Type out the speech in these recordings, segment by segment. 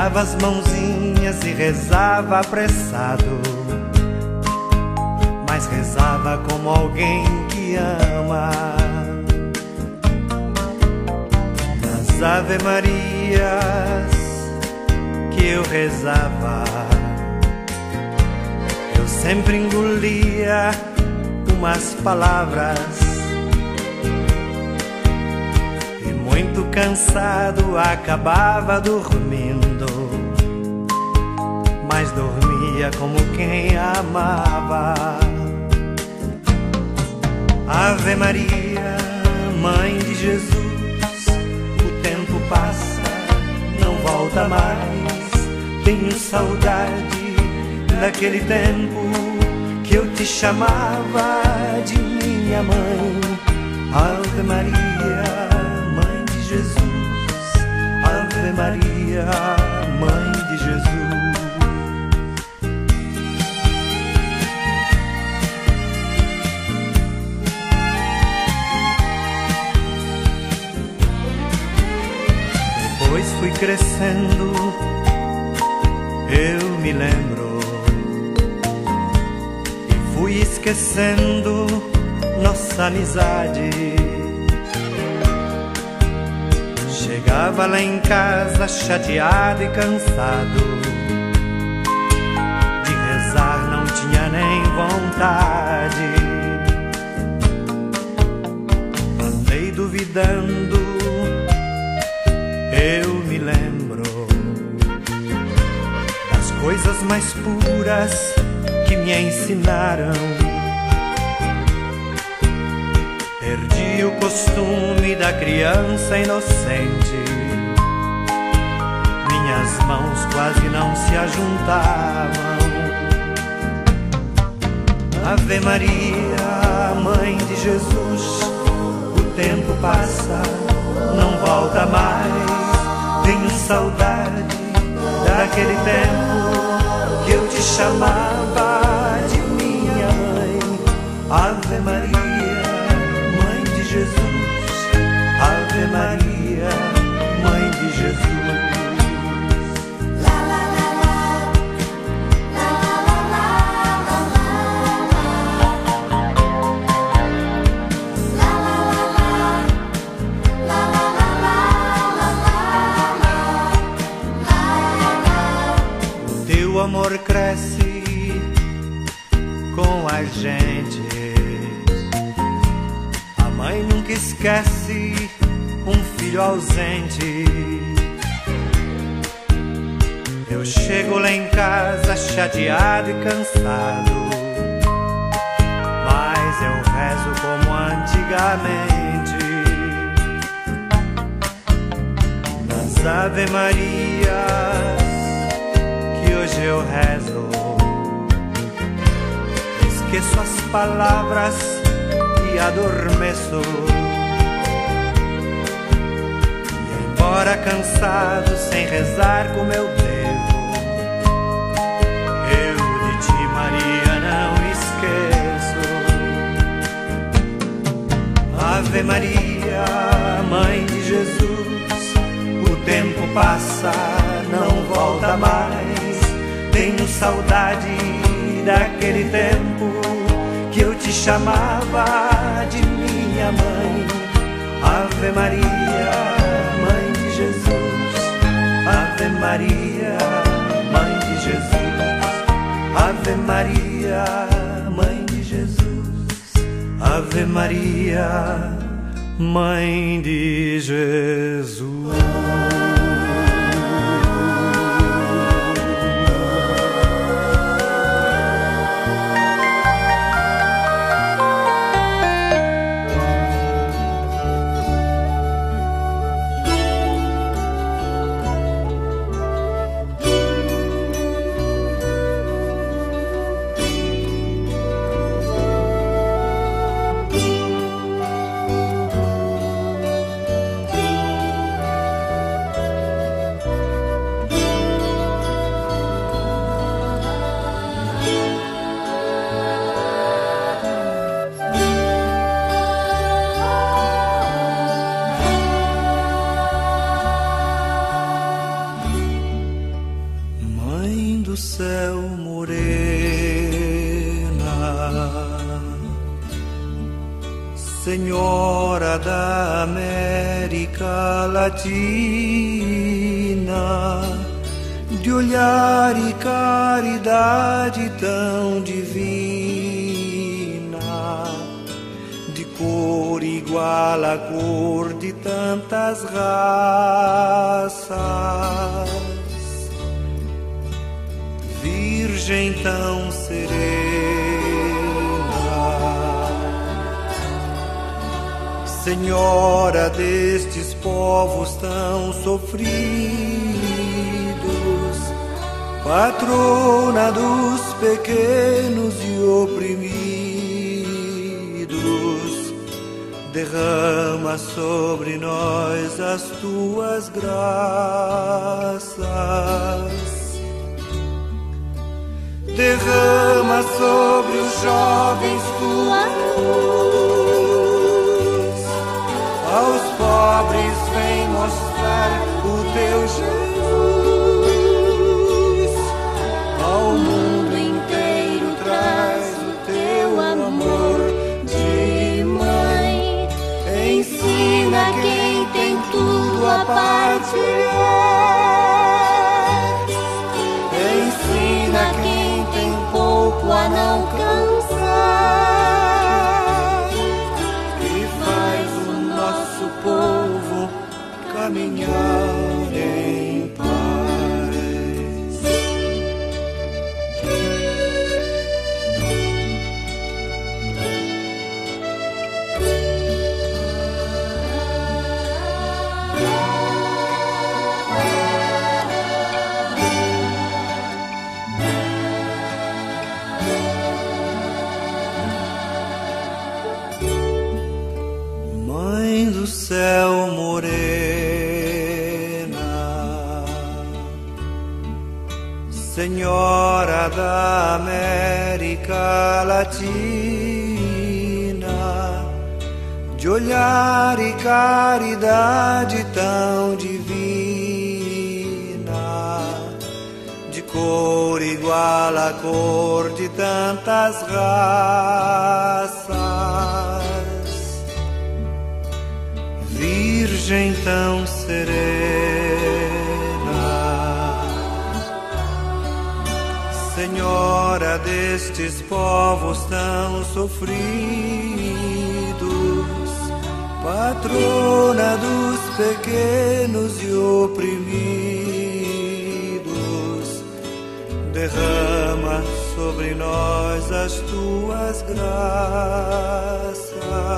Dava as mãozinhas e rezava apressado, mas rezava como alguém que ama. Nas Ave Marias que eu rezava, eu sempre engolia umas palavras, e muito cansado acabava dormindo, mas dormia como quem amava. Ave Maria, Mãe de Jesus, o tempo passa, não volta mais. Tenho saudade daquele tempo que eu te chamava de minha mãe. Ave Maria, Mãe de Jesus, Ave Maria, Mãe de Jesus. Depois fui crescendo, eu me lembro, e fui esquecendo nossa amizade. Chegava lá em casa chateado e cansado, de rezar não tinha nem vontade. Andei duvidando, eu me lembro das coisas mais puras que me ensinaram. Perdi o costume da criança inocente, minhas mãos quase não se ajuntavam. Ave Maria, Mãe de Jesus, o tempo passa, não volta mais. Tenho saudade daquele tempo que eu te chamava de minha mãe. Ave Maria, Mãe de Jesus, Ave Maria, Mãe de Jesus. O amor cresce com a gente, a mãe nunca esquece um filho ausente. Eu chego lá em casa chateado e cansado, mas eu rezo como antigamente. Nas Ave Marias que hoje eu rezo, esqueço as palavras e adormeço. E embora cansado, sem rezar como eu devo, eu de ti, Maria, não esqueço. Ave Maria, Mãe de Jesus, o tempo passa, não volta mais. Tenho saudade daquele tempo que eu te chamava de minha mãe. Ave Maria, Mãe de Jesus, Ave Maria, Mãe de Jesus, Ave Maria, Mãe de Jesus, Ave Maria, Mãe de Jesus. Senhora da América Latina, de olhar e caridade tão divina, de cor igual à cor de tantas raças, Virgem tão serena, Senhora destes povos tão sofridos, patrona dos pequenos e oprimidos, derrama sobre nós as tuas graças, derrama sobre os jovens tua luz, aos pobres vem mostrar o teu Jesus, ao mundo inteiro traz o teu amor de mãe, ensina quem tem tudo a partilhar, ensina quem tem pouco a não cansar, e faz o nosso povo caminhar em paz. Mãe do céu morena, Senhora da América Latina, de olhar e caridade tão divina, de cor igual à cor de tantas raças, Virgem tão serena, Senhora destes povos tão sofridos, patrona dos pequenos e oprimidos, derrama sobre nós as tuas graças,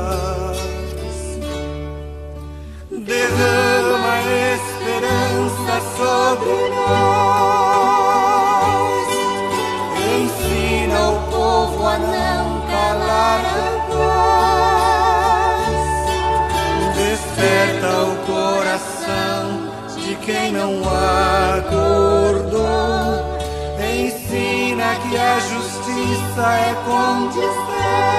derrama esperança sobre nós, ensina o povo a não calar a voz, desperta o coração de quem não acordou, ensina que a justiça é condição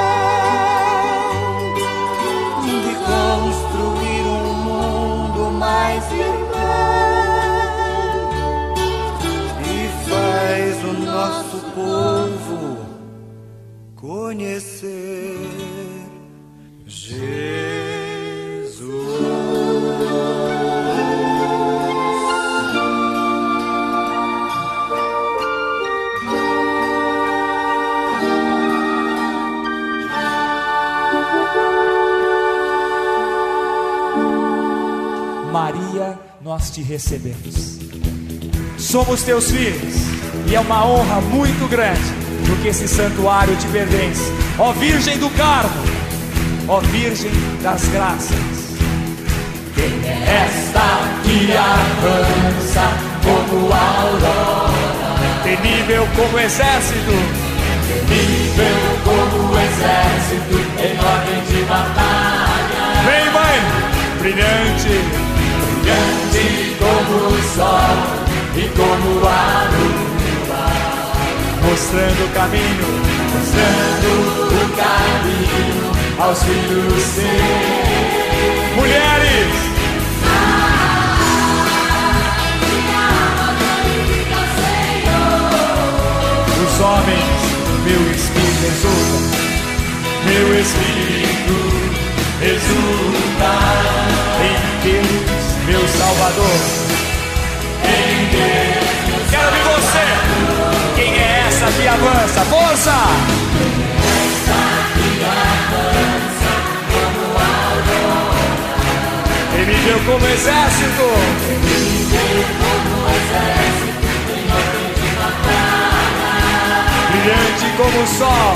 de construir um mundo mais irmão, e faz o nosso povo conhecer Jesus. Maria, nós te recebemos. Somos teus filhos e é uma honra muito grande, porque esse santuário te pertence, ó Virgem do Carmo, ó Virgem das Graças. Quem é esta que avança como a aurora, Temível como exército, temível como o exército em ordem de batalha, vem mãe, brilhante, brilhante como o sol e como a lua, mostrando o caminho, mostrando o caminho aos filhos seus. mulheres, os homens, meu espírito exulta, Meu espírito meu Salvador. Quero ouvir você. Quem é essa que avança? Força! Temível como exército. Brilhante como o sol.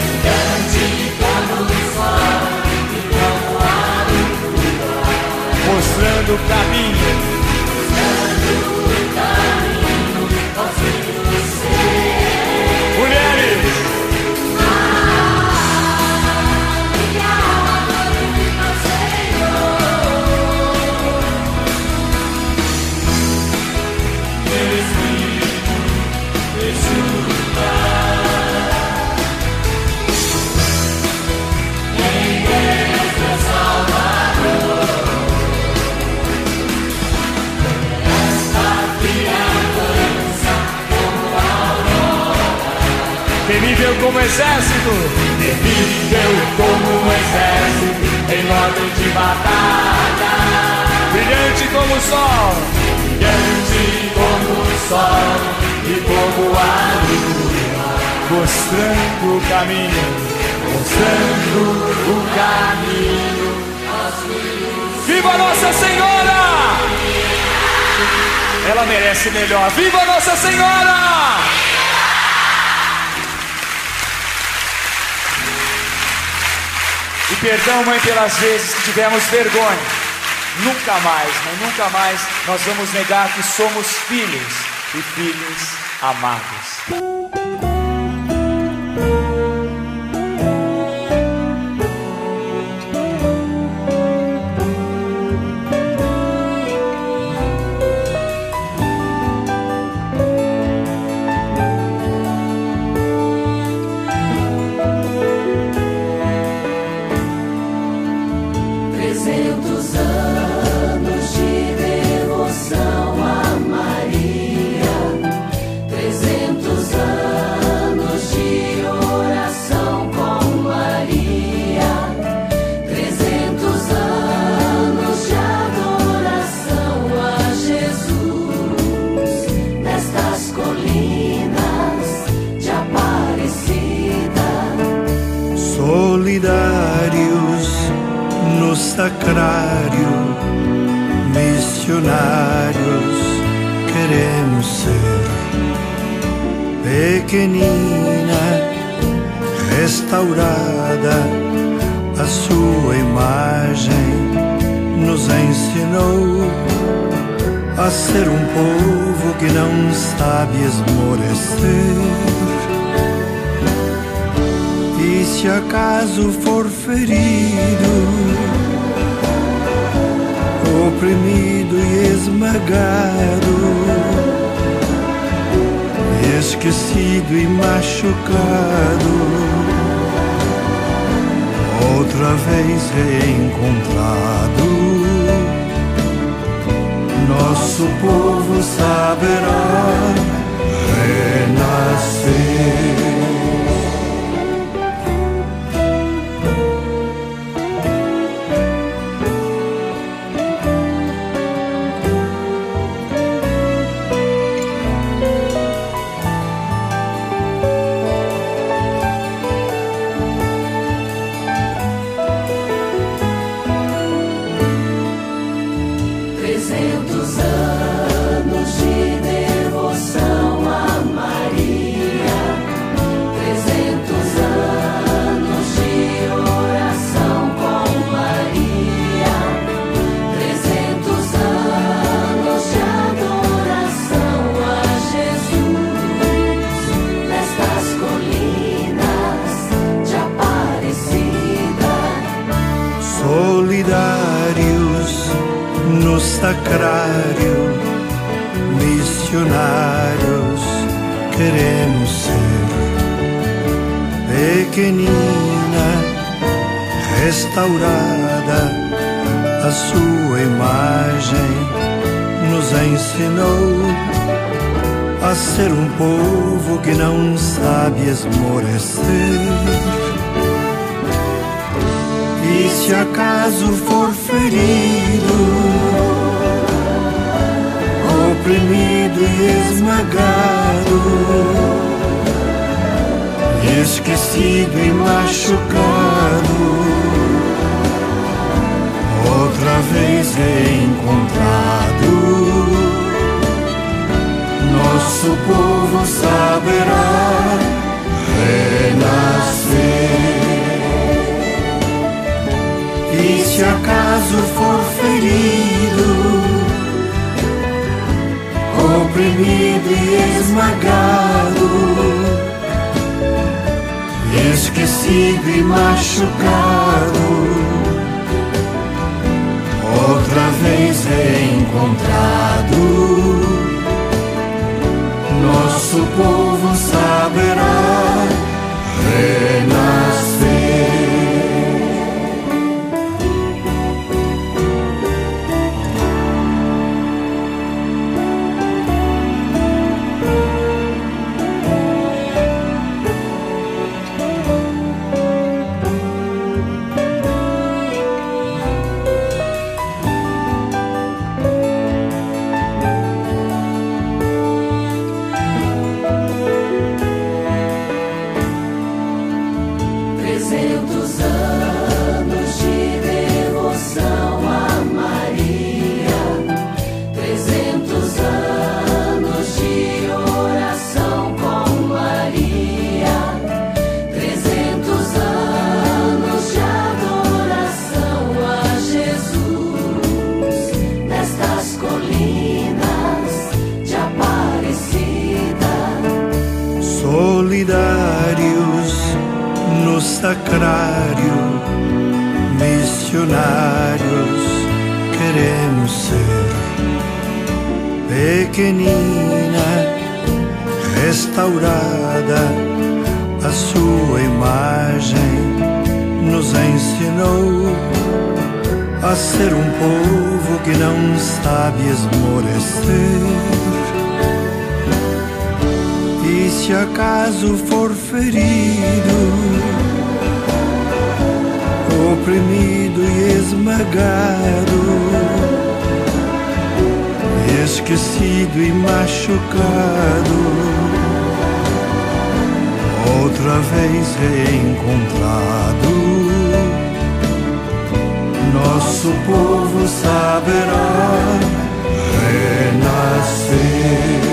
Mostrando o caminho. Mulheres. Temível como exército. Temível como um exército em ordem de batalha. Brilhante como o sol. Brilhante como o sol e como a lua. Mostrando o caminho. Mostrando o caminho. Viva Nossa Senhora! Ela merece melhor. Viva Nossa Senhora! E perdão, Mãe, pelas vezes que tivemos vergonha. Nunca mais, Mãe, nunca mais nós vamos negar que somos filhos e filhos amados. Solidários no sacrário, missionários queremos ser. Pequenina, restaurada, a sua imagem nos ensinou a ser um povo que não sabe esmorecer. E se acaso for ferido, oprimido e esmagado, esquecido e machucado, outra vez reencontrado, nosso povo saberá renascer. Solidários no sacrário, missionários queremos ser. Pequenina, restaurada, a sua imagem nos ensinou a ser um povo que não sabe esmorecer. E se acaso for ferido, esmagado, esquecido e machucado, outra vez reencontrado. Nosso povo saberá renascer. E se acaso for ferido, oprimido e esmagado, esquecido e machucado, outra vez reencontrado, nosso povo saberá renascer. Solidários no sacrário, missionários queremos ser. Pequenina, restaurada, a sua imagem nos ensinou a ser um povo que não sabe esmorecer. E se acaso for ferido, oprimido e esmagado, esquecido e machucado, outra vez reencontrado, nosso povo saberá renascer.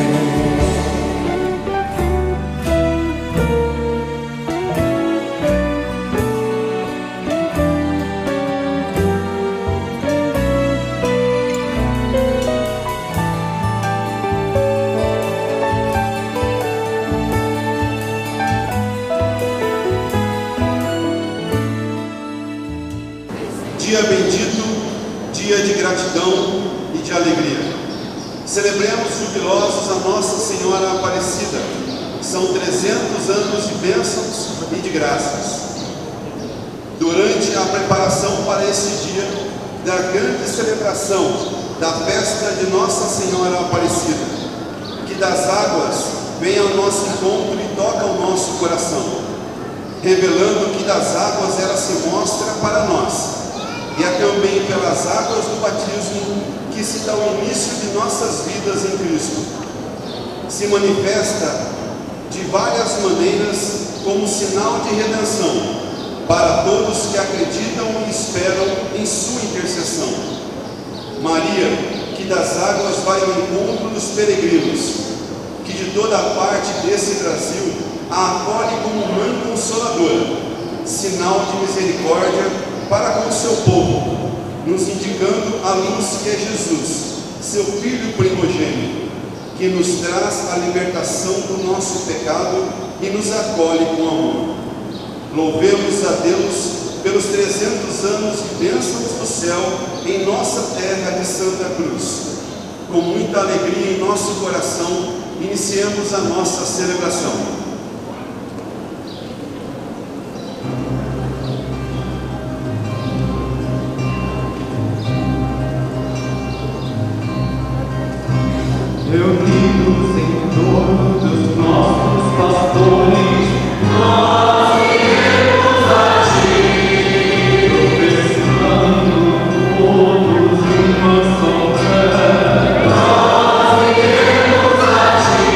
Dia bendito, dia de gratidão e de alegria. Celebremos jubilosos a Nossa Senhora Aparecida. São 300 anos de bênçãos e de graças. Durante a preparação para esse dia da grande celebração da festa de Nossa Senhora Aparecida, que das águas vem ao nosso encontro e toca o nosso coração, revelando que das águas ela se mostra para nós. E é também pelas águas do batismo que se dá o início de nossas vidas em Cristo. Se manifesta de várias maneiras como sinal de redenção para todos que acreditam e esperam em sua intercessão. Maria, que das águas vai ao encontro dos peregrinos, que de toda a parte desse Brasil a acolhe como mãe consoladora, sinal de misericórdia para com o seu povo, nos indicando a luz que é Jesus, seu Filho primogênito, que nos traz a libertação do nosso pecado e nos acolhe com amor. Louvemos a Deus pelos 300 anos de bênçãos do céu em nossa terra de Santa Cruz. Com muita alegria em nosso coração, iniciemos a nossa celebração. Reunidos em torno dos nossos pastores, nós iremos a Ti, professando todos uma só fé. Nós iremos a Ti,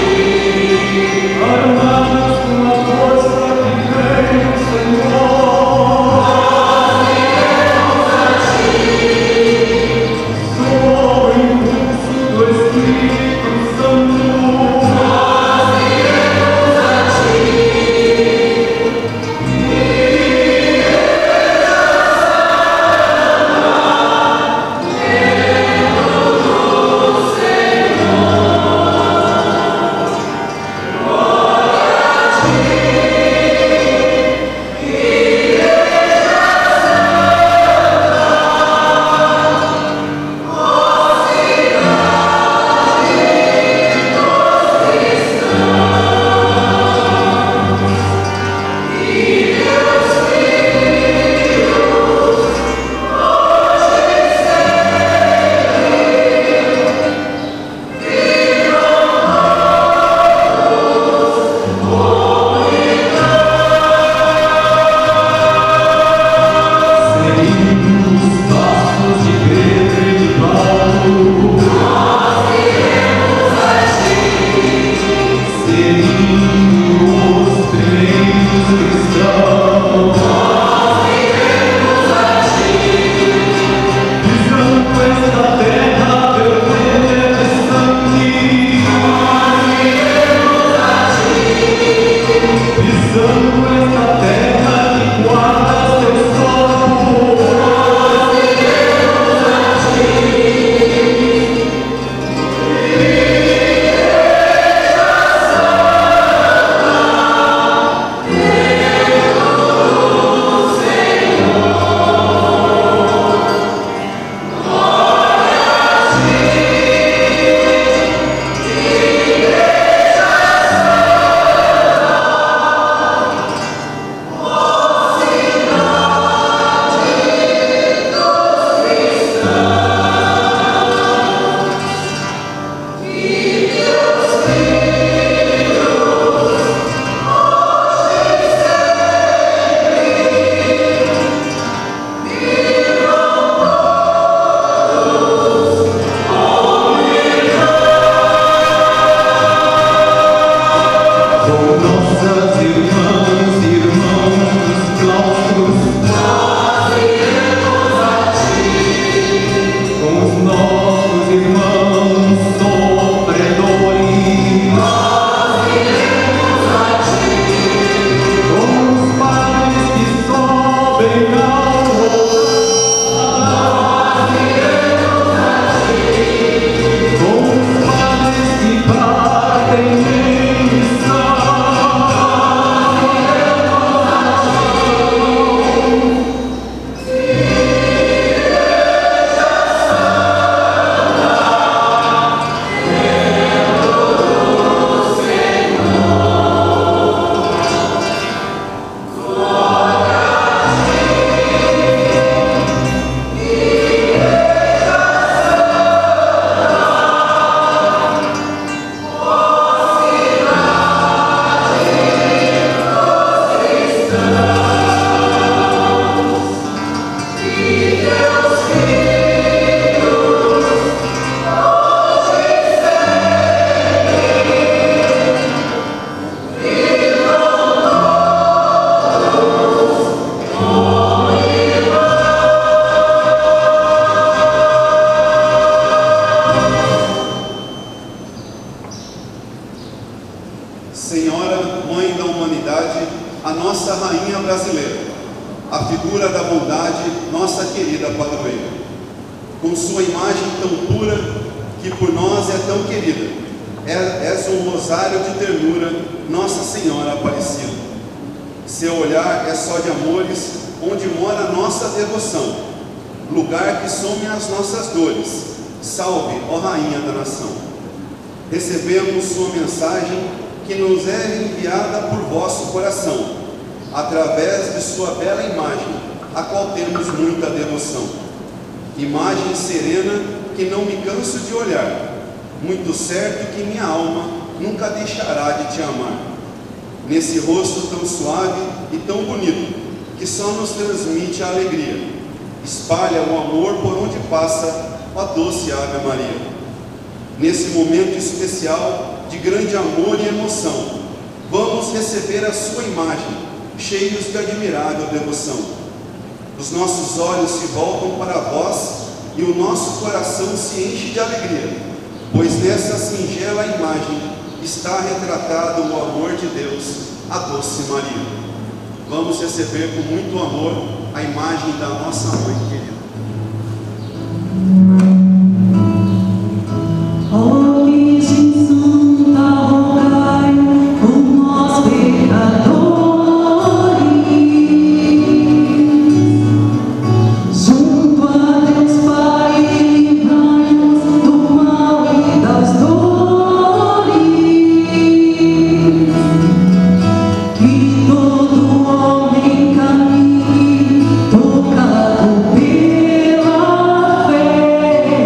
brasileira, a figura da bondade, nossa querida padroeira. Com sua imagem tão pura, que por nós é tão querida, és um rosário de ternura, Nossa Senhora Aparecida. Seu olhar é só de amores, onde mora nossa devoção, lugar que some as nossas dores. Salve, ó Rainha da Nação. Recebemos sua mensagem, que nos é enviada por vosso coração, através de sua bela imagem, a qual temos muita devoção. Imagem serena que não me canso de olhar, muito certo que minha alma nunca deixará de te amar. Nesse rosto tão suave e tão bonito, que só nos transmite a alegria, espalha o amor por onde passa, ó doce Ave Maria. Nesse momento especial de grande amor e emoção, vamos receber a sua imagem, cheios de admirável devoção. Os nossos olhos se voltam para vós e o nosso coração se enche de alegria, pois nessa singela imagem está retratado o amor de Deus, a doce Maria. Vamos receber com muito amor a imagem da nossa Mãe querida. Ó Virgem Santa, rogai por nós pecadores, junto a Deus Pai, livrai-nos do mal e das dores, que todo homem caminhe tocado pela fé.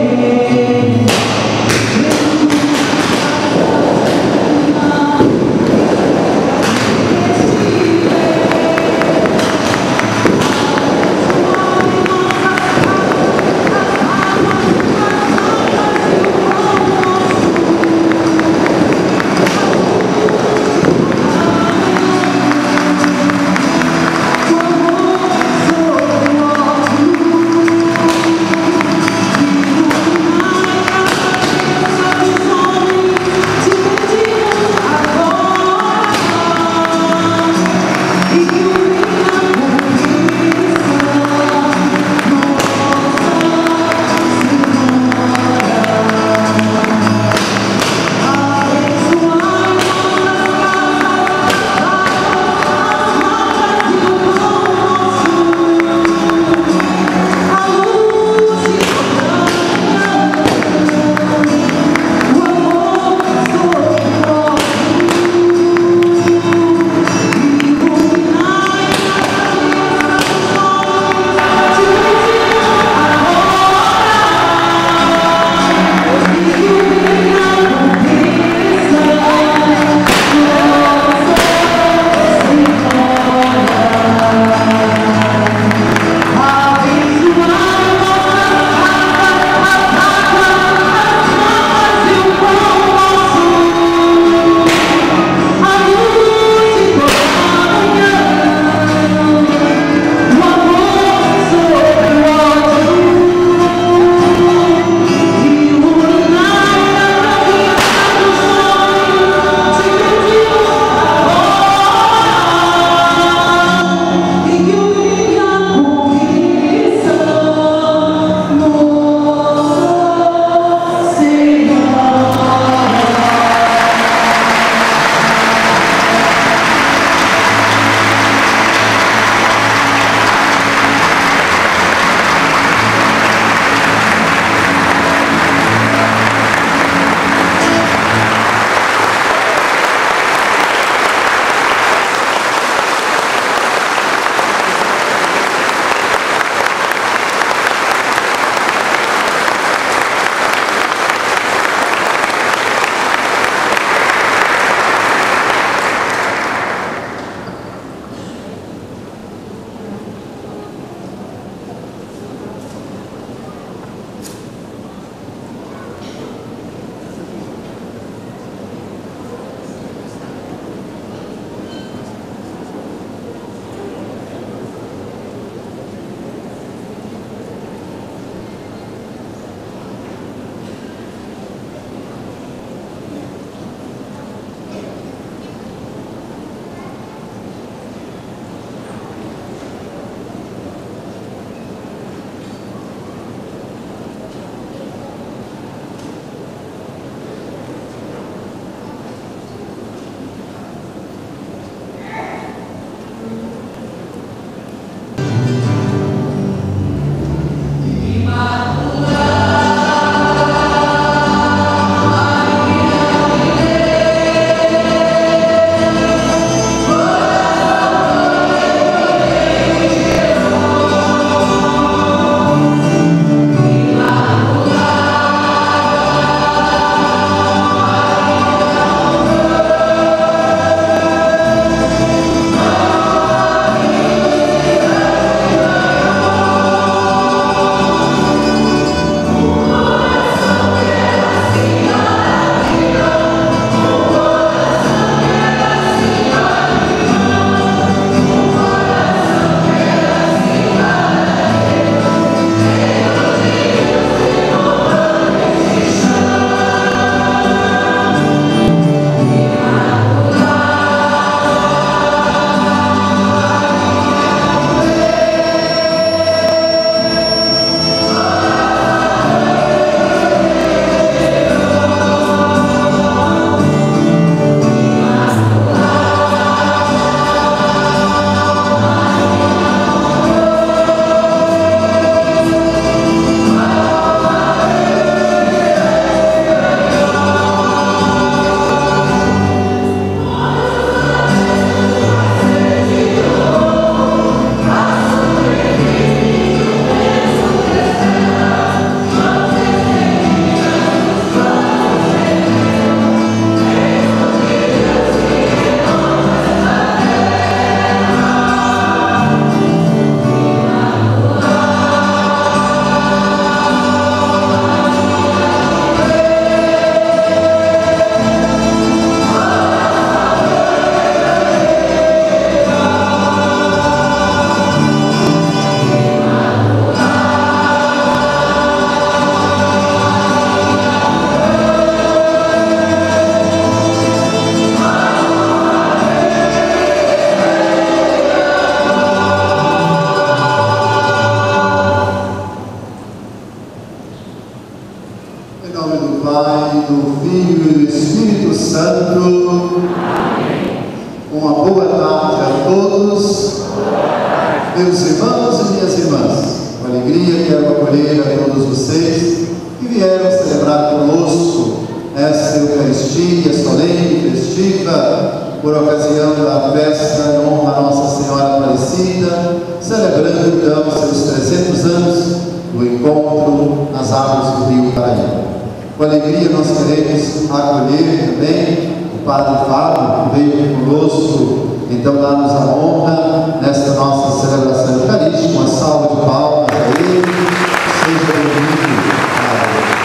nome do Pai, do Filho e do Espírito Santo. Amém. Uma boa tarde a todos. Meus irmãos e minhas irmãs, com alegria quero acolher a todos vocês que vieram celebrar conosco esta Eucaristia solene e festiva por ocasião da festa em honra a Nossa Senhora Aparecida, celebrando então seus 300 anos do encontro nas águas do Rio Paraíba. Com alegria nós queremos acolher também o Padre Fábio, que veio aqui conosco, então dar-nos a honra nesta nossa celebração eucarística. Uma salva de palmas a ele. Seja bem-vindo, Padre.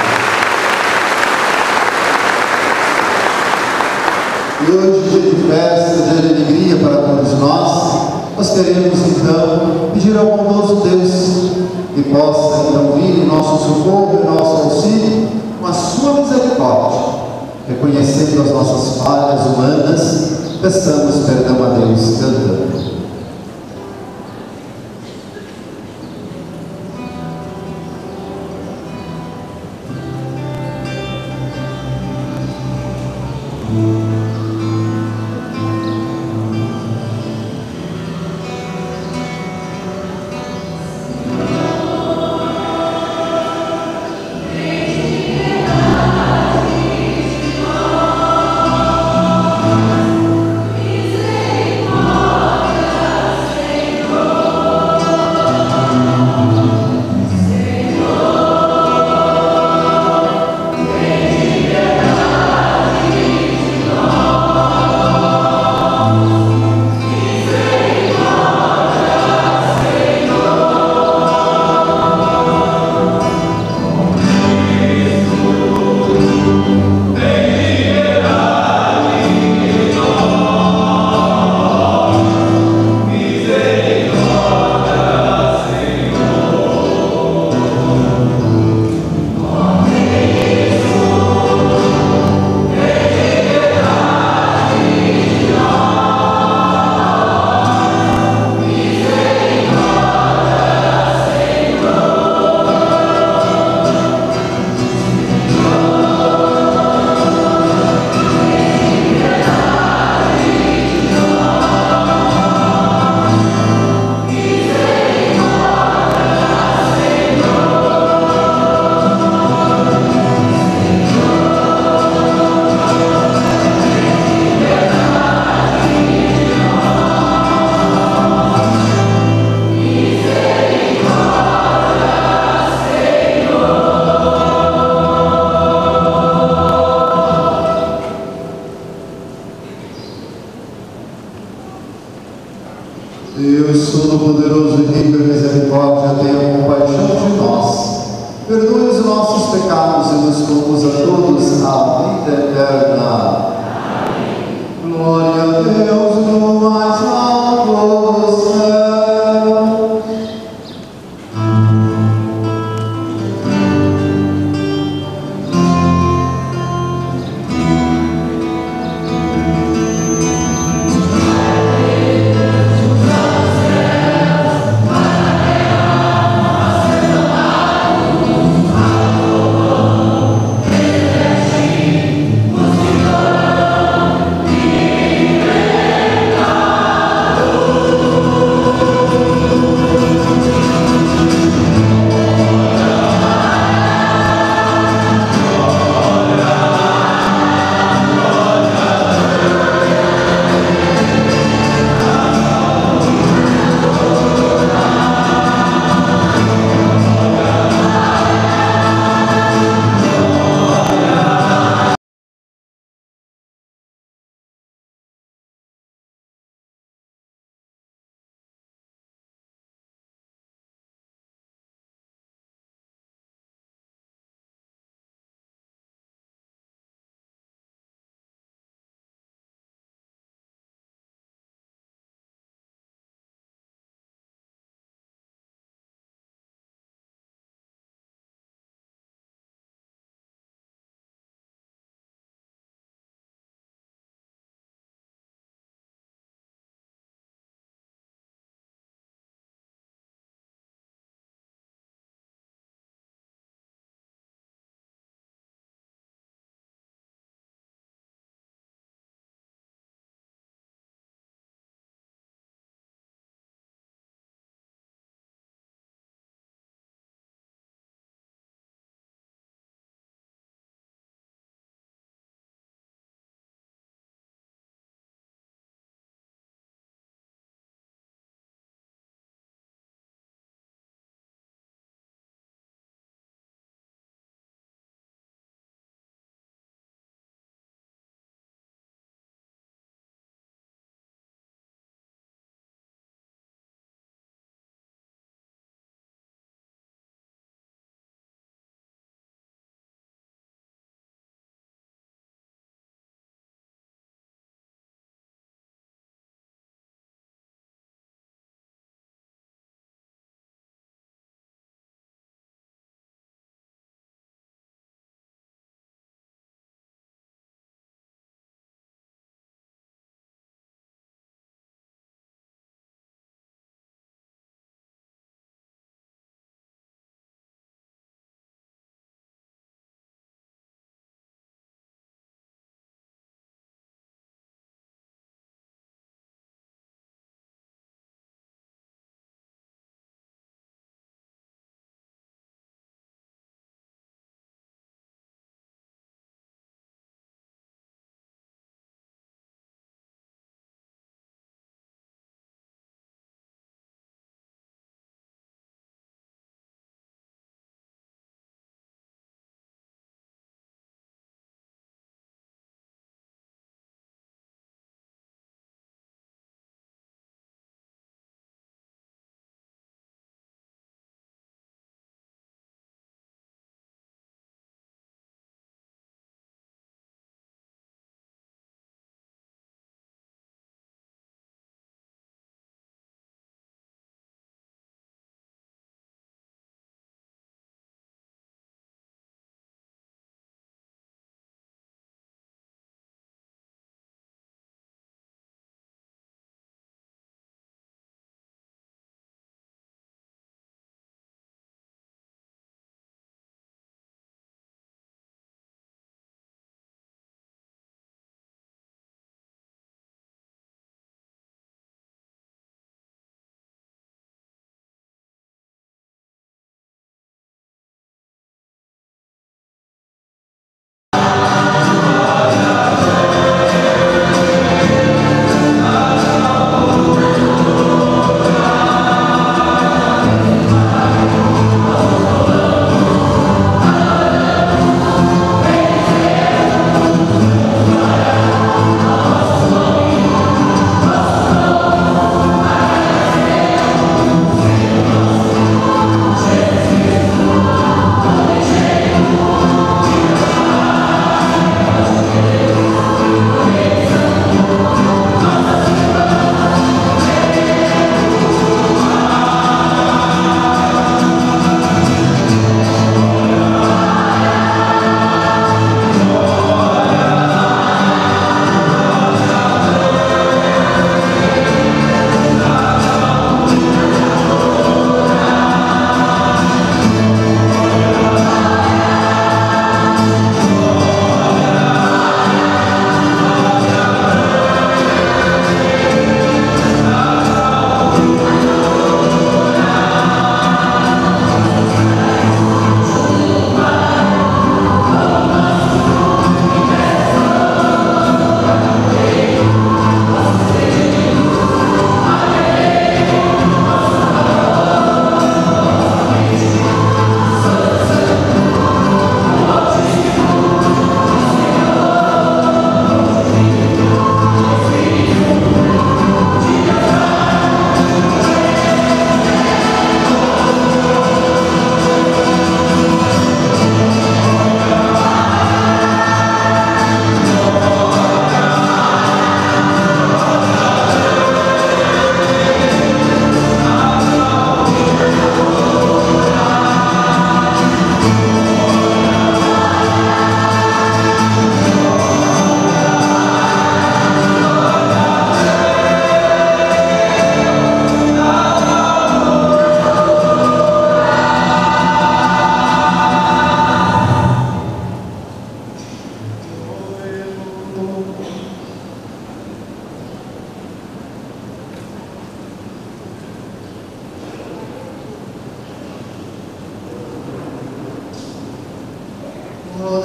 E hoje, dia de festa, dia de alegria para todos nós queremos então pedir ao bondoso Deus que possa então vir em nosso socorro, em nosso auxílio, com a sua misericórdia, reconhecendo as nossas falhas humanas, peçamos perdão a Deus cantando. Misericórdia.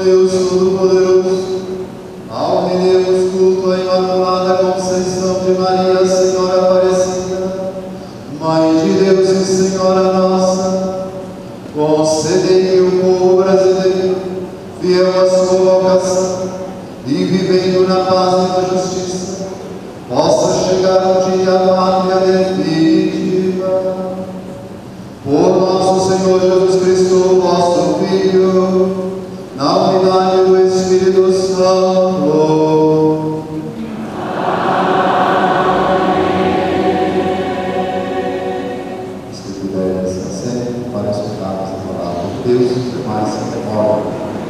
Deus Todo-Poderoso, ao rendermos culto à Imaculada Conceição de Maria, Senhora Aparecida, Mãe de Deus e Senhora nossa, concedei que o povo brasileiro, fiel à sua vocação e vivendo na paz e na justiça, possa chegar um dia à pátria definitiva. Por nosso Senhor Jesus Cristo, vosso Filho, na unidade do Espírito Santo. Se puder descansar para escutarmos a palavra de Deus, mais se demora.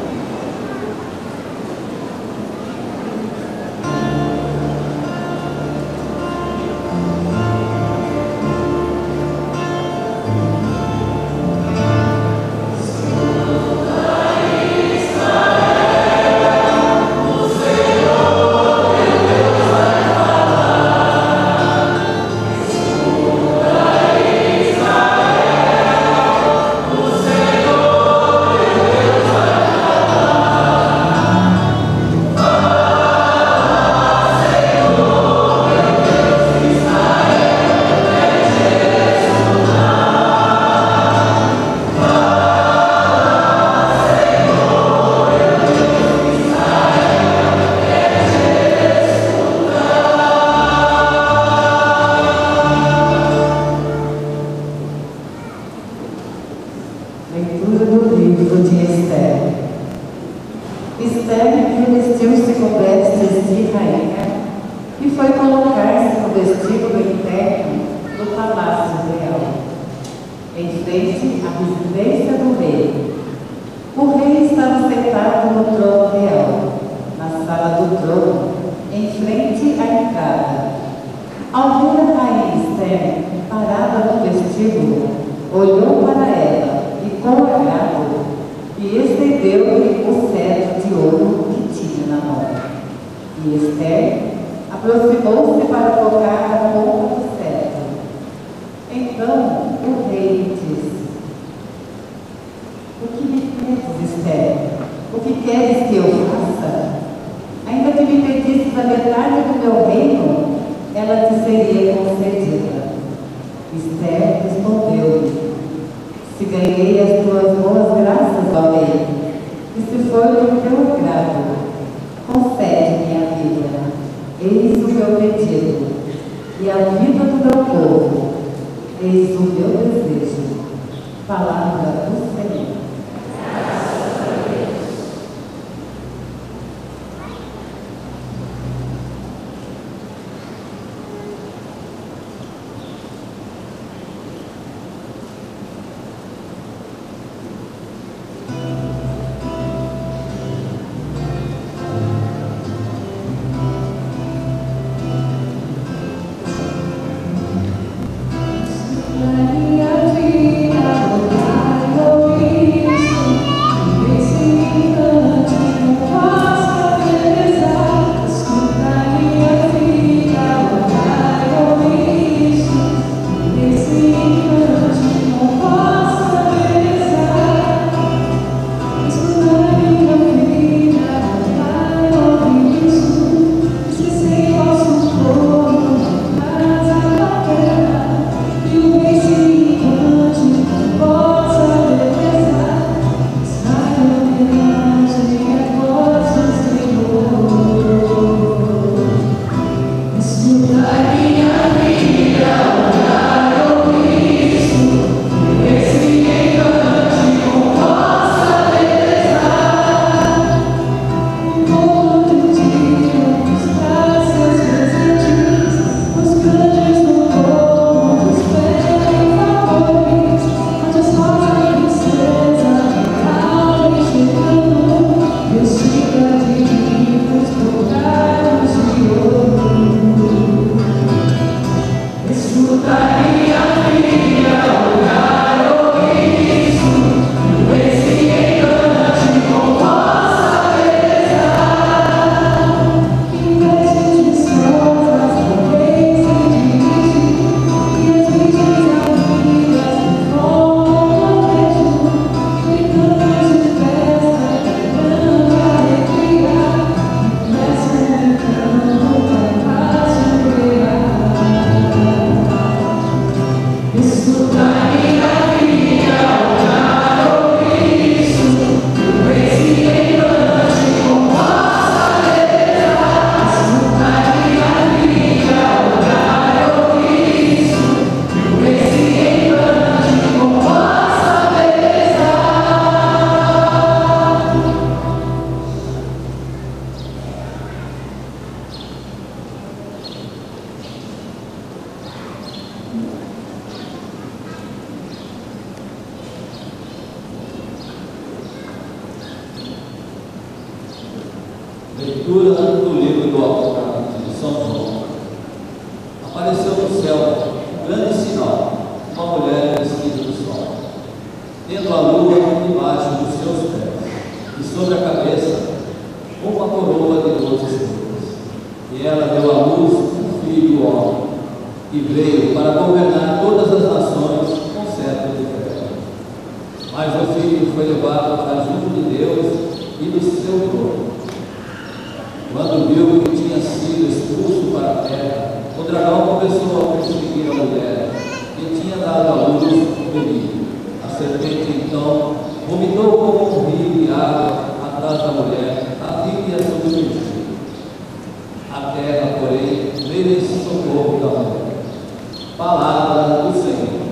Leitura do livro de Esther. Esther revestiu-se com vestes de rainha e foi colocar-se no vestíbulo interno do palácio real, em frente à residência do rei. O rei estava sentado no trono real, na sala do trono, em frente à entrada. Ao ver a rainha Esther parada no vestíbulo, olhou para ela e com agrado e estendeu-lhe o cetro de ouro que tinha na mão. E Esther aproximou-se para tocar a ponta do cetro. Então o rei disse: "O que me pedes, Esther? O que queres que eu faça? Ainda que me pedisses a metade do meu reino, ela te seria concedida." Esther respondeu-lhe: "Se ganhei as tuas boas graças, ó rei, e se for do teu agrado, concede-me a vida. Eis o meu pedido, e a vida do meu povo. Eis o meu desejo." Palavra do Senhor. Maria, Leitura do livro do Apocalipse de São João. Apareceu no céu um grande sinal, uma mulher vestida do sol, tendo a lua debaixo dos seus pés, e sobre a cabeça uma coroa de 12 estrelas. E ela deu à luz um filho homem, e veio para governar todas as nações com cetro de ferro. Mas o filho foi levado para junto de Deus e do seu trono. Quando viu que tinha sido expulso para a terra, o dragão começou a perseguir a mulher que tinha dado à luz o menino. A serpente então vomitou como um rio de água atrás da mulher, a fim de a submergir. A terra, porém, veio em socorro da mulher. Palavra do Senhor.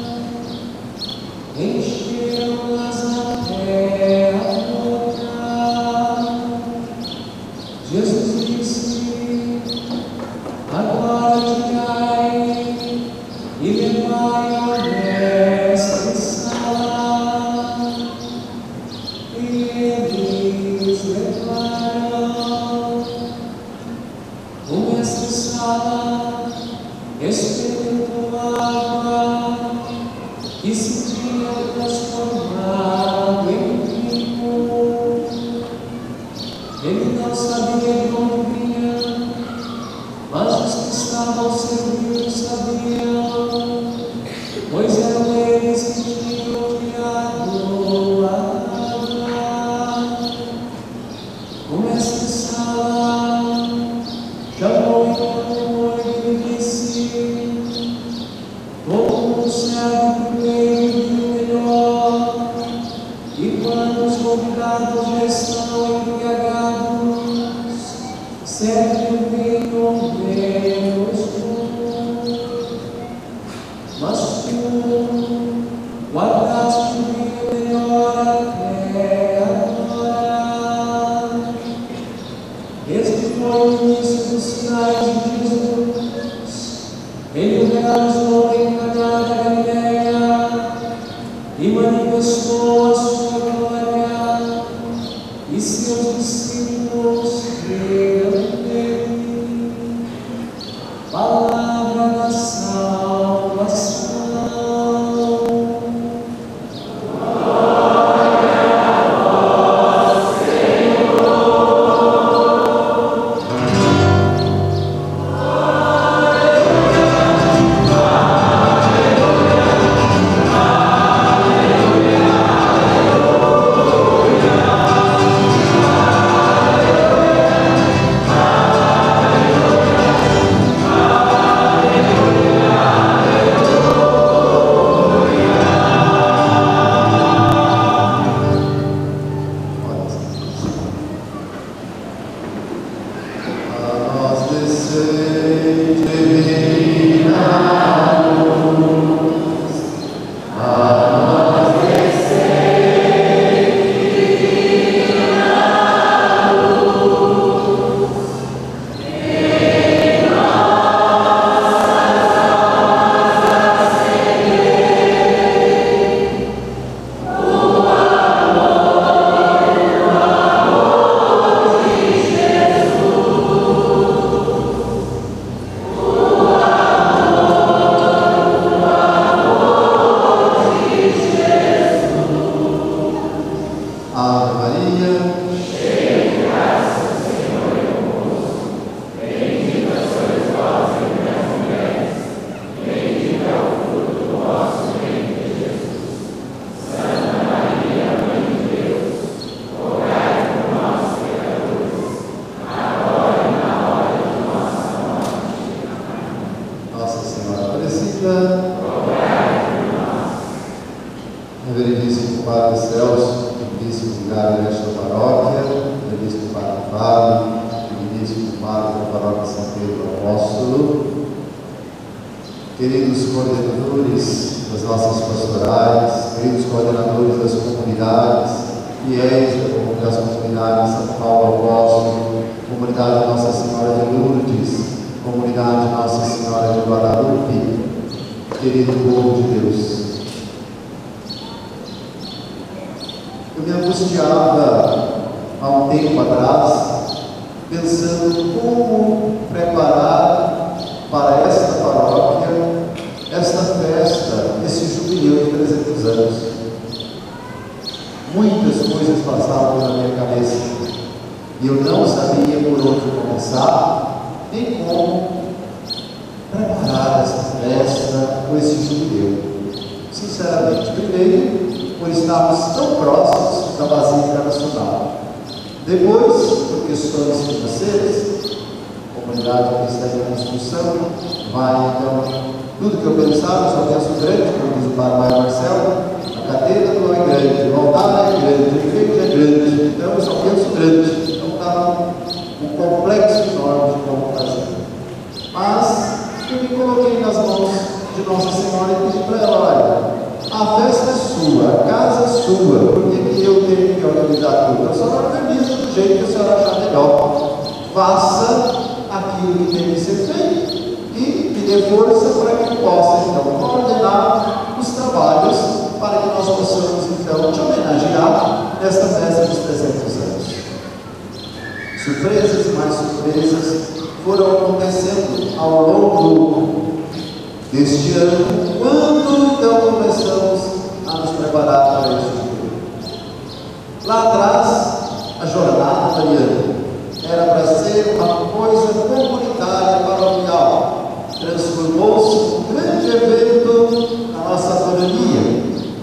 Encheram-nas na terra. Espírito água que se tinha transformado em vinho. Ele não sabia de onde vinha, mas os que estavam servindo sabiam, pois eram eles que tinham criado a água. Com esta sala, chamou então e lhe disse: como serve primeiro o melhor, e quando os convidados já estão embriagados, serve o vinho menos bom. Mas tu guardaste o vinho melhor até agora. Este foi o início dos sinais de Jesus. Ele o realizou em Caná da Galileia e manifestou a sua glória, e seus discípulos creram nele. Palavra da salvação. Reverendíssimo Padre Celso, Reverendíssimo Vigário desta paróquia, Reverendíssimo Padre Fábio, Reverendíssimo Padre da Paróquia São Pedro Apóstolo, queridos coordenadores das nossas pastorais, queridos coordenadores das comunidades, fiéis das comunidades São Paulo Apóstolo, comunidade Nossa Senhora de Lourdes, comunidade Nossa Senhora de Guadalupe, querido povo de Deus. Eu me angustiava há um tempo atrás, pensando como preparar para esta paróquia, esta festa, esse jubileu de 300 anos. Muitas coisas passavam pela minha cabeça e eu não sabia por onde começar, nem como preparar essa festa ou esse jubileu. Sinceramente, primeiro, por estarmos tão próximos da Basílica Nacional. Depois, por questões financeiras, a comunidade que está em construção, vai então, tudo que eu pensava, eu só penso grande, como diz o Padre Marcelo, a cadeira não é grande, o altar é grande, o enfeite é grande, então eu só penso grande. Então está um complexo enorme de como fazer. Mas eu me coloquei nas mãos de Nossa Senhora e pedi para ela: olha, a festa é sua, a casa é sua, por que eu tenho que organizar tudo? A senhora organiza do jeito que a senhora achar melhor. Faça aquilo que tem que ser feito e me dê força para que eu possa, então, coordenar os trabalhos para que nós possamos, então, te homenagear nesta festa dos 300 anos. Surpresas e mais surpresas foram acontecendo ao longo deste ano, quando então começamos a nos preparar para este dia. Lá atrás, a jornada mariana era para ser uma coisa comunitária, paroquial. Transformou-se num grande evento na nossa família.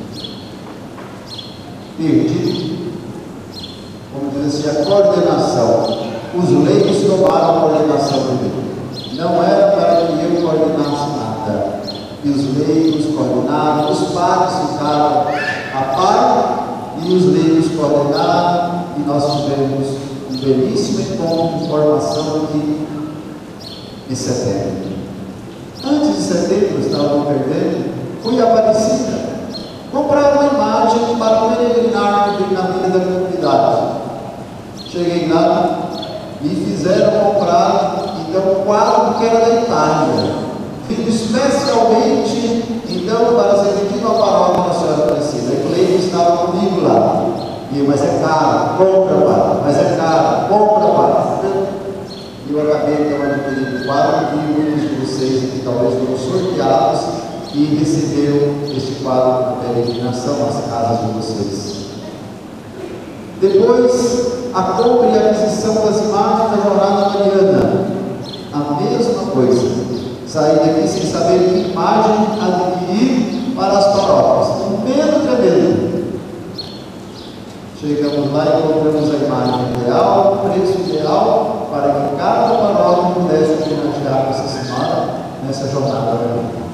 Perdido, como diz assim, a coordenação. Os leigos tomaram a coordenação primeiro. Não era para que eu coordenasse nada. E os leigos coordenaram, os padres ficaram a par e os leigos coordenaram, e nós tivemos um belíssimo encontro de formação aqui em setembro. Antes de setembro, estava me perdendo, fui a Aparecida comprar uma imagem para peregrinar na vida da comunidade. Cheguei lá e fizeram comprar então um quadro que era da Itália, feito especialmente então para ser vendido à paróquia da Senhora Aparecida. E o Cleide estava comigo lá. E eu, mas é caro, compra, padre, mas é caro, compra, padre. E eu acabei então adquirindo o quadro, e muitos de vocês que talvez foram sorteados e receberam este quadro na peregrinação nas casas de vocês. Depois, a compra e a aquisição das imagens da jornada mariana. A mesma coisa. Saí daqui sem saber que imagem adquirir para as paróquias. Um medo tremendo. Chegamos lá e compramos a imagem ideal, o preço ideal, para que cada paróquia pudesse homenagear Nossa Senhora nessa jornada mariana.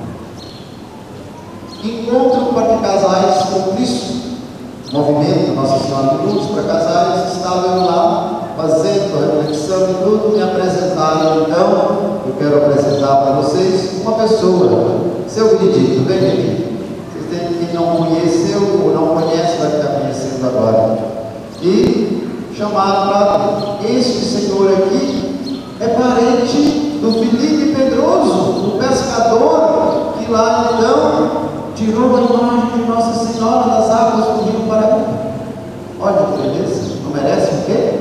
Encontro para casais com Cristo. Movimento Nossa Senhora de Lourdes para casais. Estava eu lá fazendo reflexão e tudo. Me apresentaram então. Eu quero apresentar para vocês uma pessoa, seu Benedito. Vem aqui. Vocês têm, quem não conheceu ou não conhece vai ficar conhecendo agora. E chamaram para este senhor aqui, é parente do Felipe Pedroso, do pescador que lá então tirou a imagem de Nossa Senhora das águas do Rio Paraíba. Olha que beleza, não merece o quê?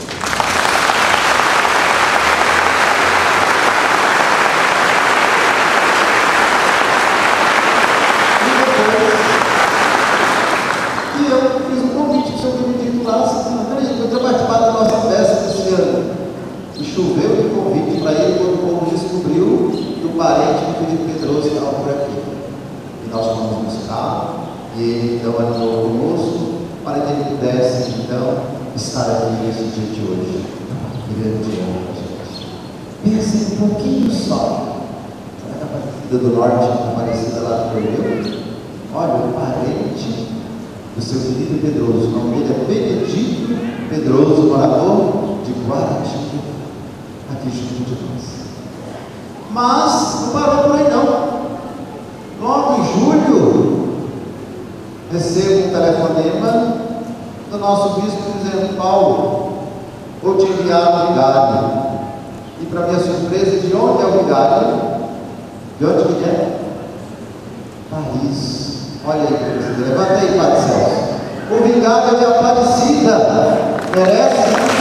E eu fiz um convite para o seu Benedito lá, eu tenho participado da nossa festa desse ano. E choveu de convite para ele quando o povo descobriu que o parente do Felipe Pedroso estava por aqui. Nós fomos buscar e ele então animou conosco para que ele pudesse então estar aqui nesse dia de hoje. Grande honra, gente. Pensem um pouquinho só. Será que a Aparecida do Norte, a Aparecida lá do Perdeu? Olha, o parente do seu Felipe Pedroso, o nome dele é Benedito Pedroso, morador de Guaratinga, aqui junto de nós. Mas não parou por aí não. Logo em julho, recebo um telefonema do nosso bispo dizendo: Paulo, vou te enviar um vigário. E para minha surpresa, de onde é o vigário? De onde que é? Paris. Olha aí, levanta aí, Padre Celso. O vigário é de Aparecida. Merece?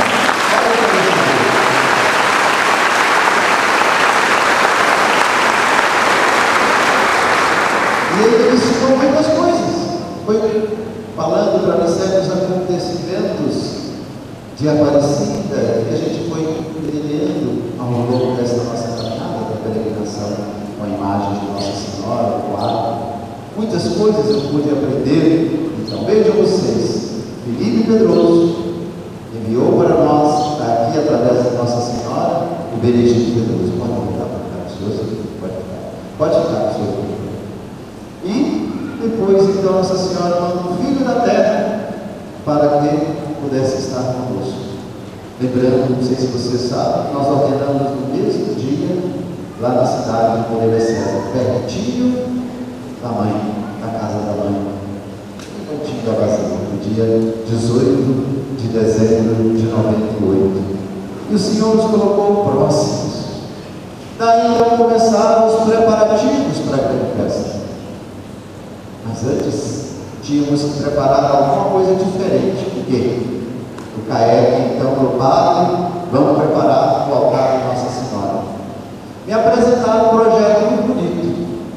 E ele me ensinou muitas coisas. Foi falando para mim certos acontecimentos de Aparecida, que a gente foi entendendo ao longo desta nossa caminhada da peregrinação com a imagem de Nossa Senhora, o quadro. Muitas coisas eu pude aprender. Então vejam vocês, Felipe Pedroso enviou para nós, está aqui através da Nossa Senhora, o Benedito Pedroso. Pode voltar para cá, senhor? Pode ficar, senhor. E depois então Nossa Senhora manda um filho da terra para que pudesse estar conosco. Lembrando, não sei se vocês sabem, nós ordenamos no mesmo dia, lá na cidade de Moreira César, pertinho da mãe, da casa da mãe, no cantinho da Basílica, no dia 18 de dezembro de 98. E o Senhor nos colocou próximos. Daí então começaram os preparativos para a grande festa. Mas antes tínhamos que preparar alguma coisa diferente. Por quê? O CAEC, então, do padre, vamos preparar o altar de Nossa Senhora. Me apresentaram um projeto muito bonito.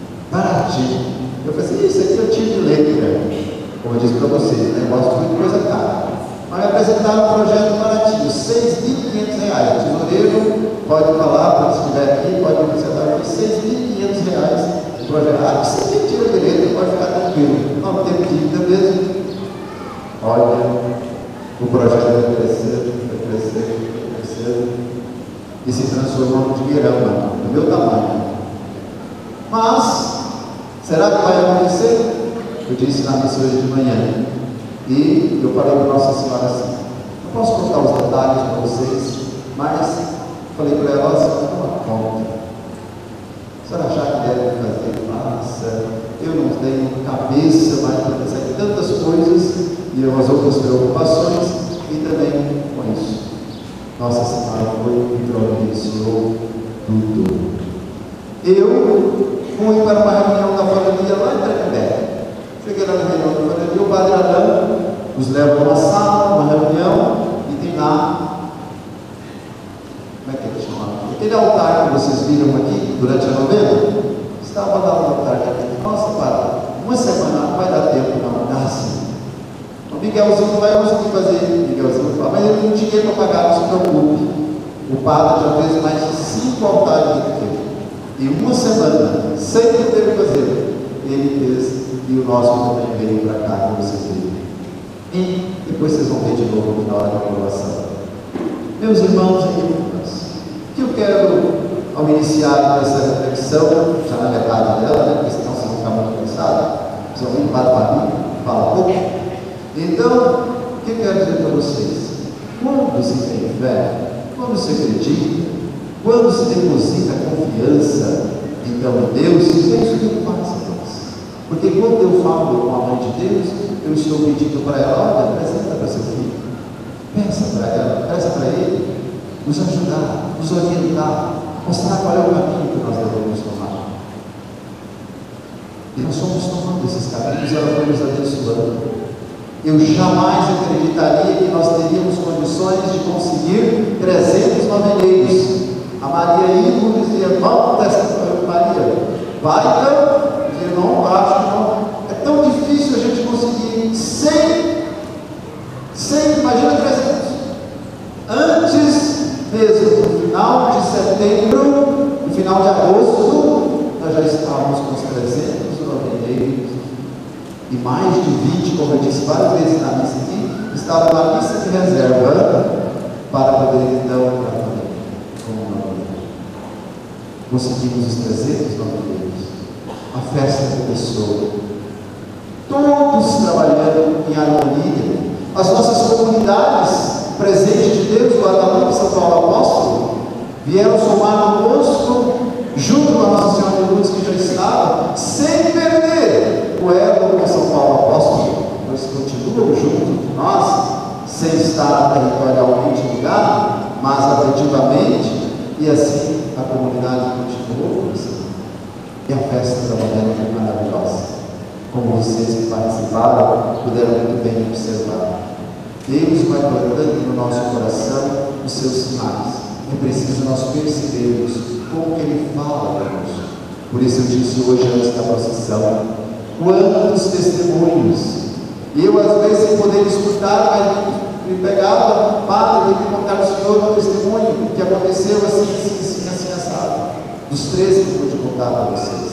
apresentar um projeto baratinho, R$ 6.500. O tesoureiro pode falar, quando estiver aqui, pode apresentar aqui R$ 6.500 o projeto. Ah, você tira direito, pode ficar tranquilo. Não tem dívida mesmo. Olha, o projeto vai crescendo, e se transformou num dinheirão, do meu tamanho. Mas, será que vai acontecer? Eu disse na missa hoje de manhã, e eu falei para Nossa Senhora assim: não posso contar os detalhes para vocês, mas falei para ela: olha, uma conta. A senhora achar que deve fazer, nossa, eu não tenho cabeça mais para pensar em tantas coisas e umas outras preocupações, e também com isso. Nossa Senhora foi e providenciou tudo. Eu fui para uma reunião da família lá em Tremembé. Cheguei na reunião da família, o Padre Adão nos leva a uma sala, uma reunião, e tem lá, como é que ele chama? Aquele altar que vocês viram aqui durante a novena, estava lá no altar aqui. Nossa, Padre, uma semana não vai dar tempo, não, dá assim. O Miguelzinho vai conseguir fazer, Miguelzinho fala, mas ele não tinha dinheiro para pagar, não se preocupe. O Padre já fez mais de 5 altares de pequeno. E uma semana, sem ter que fazer, ele fez, e o nosso também veio para cá, como vocês viram. E depois vocês vão ver de novo na hora da aprovação. Meus irmãos e irmãs, o que eu quero, ao iniciar essa reflexão, já na metade dela, né, porque senão vocês vão ficar muito cansados, vocês vão vir para mim, fala pouco. Então, o que eu quero dizer para vocês? Quando se tem fé, quando se acredita, quando se deposita confiança, então em Deus, é isso que Ele faz a nós. Porque quando eu falo com a mãe de Deus, eu estou pedindo para ela: olha, apresenta para seu filho, peça para ela, peça para ele, nos ajudar, nos orientar, mostrar qual é o caminho que nós devemos tomar. E nós somos tomando esses caminhos, ela vai nos abençoando. Eu jamais acreditaria que nós teríamos condições de conseguir 300 noveleiros. A Maria Ivo dizia: vamos dessa Maria, vai então. Dizia: não, acho não. É tão difícil a gente conseguir 100, imagina 300. Antes mesmo, no final de setembro, no final de agosto, nós já estávamos com os 300 noveleiros. E mais de 20, como eu disse várias vezes na missa aqui, estavam na lista de reserva para poder então como noveleiros. Conseguimos os 300 noveleiros. A festa começou. Todos trabalhando em harmonia. As nossas comunidades presentes de Deus, Guadalupe, São Paulo Apóstolo, vieram somar conosco, junto com a Nossa Senhora de Lourdes, que já estava, sem perder o elo com São Paulo Apóstolo. Eles continuam junto de nós, sem estar territorialmente ligado, mas afetivamente, e assim a comunidade continuou crescendo. E a festa da novena foi maravilhosa. Como vocês que participaram puderam muito bem observar. Deus vai plantando no nosso coração os seus sinais. É preciso nós percebermos como que Ele fala conosco. Por isso eu disse hoje antes da procissão: quantos testemunhos! E eu às vezes sem poder escutar, mas me pegava: Padre, eu tenho que contar ao Senhor um testemunho que aconteceu assim, assado. Dos 13 que eu pude contar para vocês.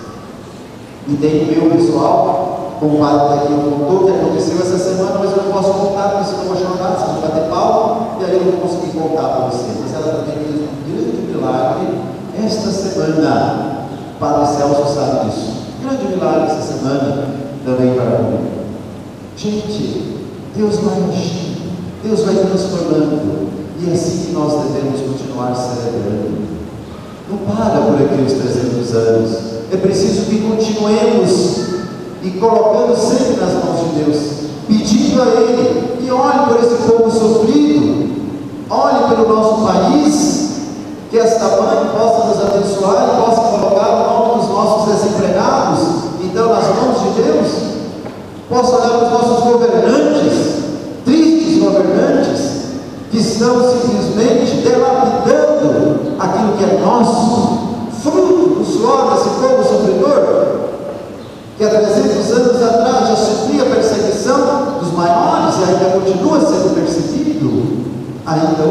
E tem o meu pessoal, como o Padre daqui contou, que aconteceu essa semana, mas eu não posso contar, porque senão eu vou chamar, se eu bater pau, e aí eu não vou conseguir contar para vocês. Mas ela também fez um grande milagre esta semana. O Padre Celso sabe disso. Grande milagre essa semana também para comigo. Gente, Deus vai enchendo, Deus vai transformando, e é assim que nós devemos continuar celebrando. Não para por aqui os 300 anos. É preciso que continuemos e colocando sempre nas mãos de Deus, pedindo a Ele que olhe por esse povo sofrido, olhe pelo nosso país, que esta mãe possa nos abençoar e possa colocar o nome dos nossos desempregados, então, nas mãos de Deus, possa olhar para os nossos governantes, tristes governantes, que estão simplesmente delapidando aquilo que é nosso, fruto do suor desse povo sofredor, que há 300 anos atrás já sofria perseguição dos maiores e ainda continua sendo perseguido.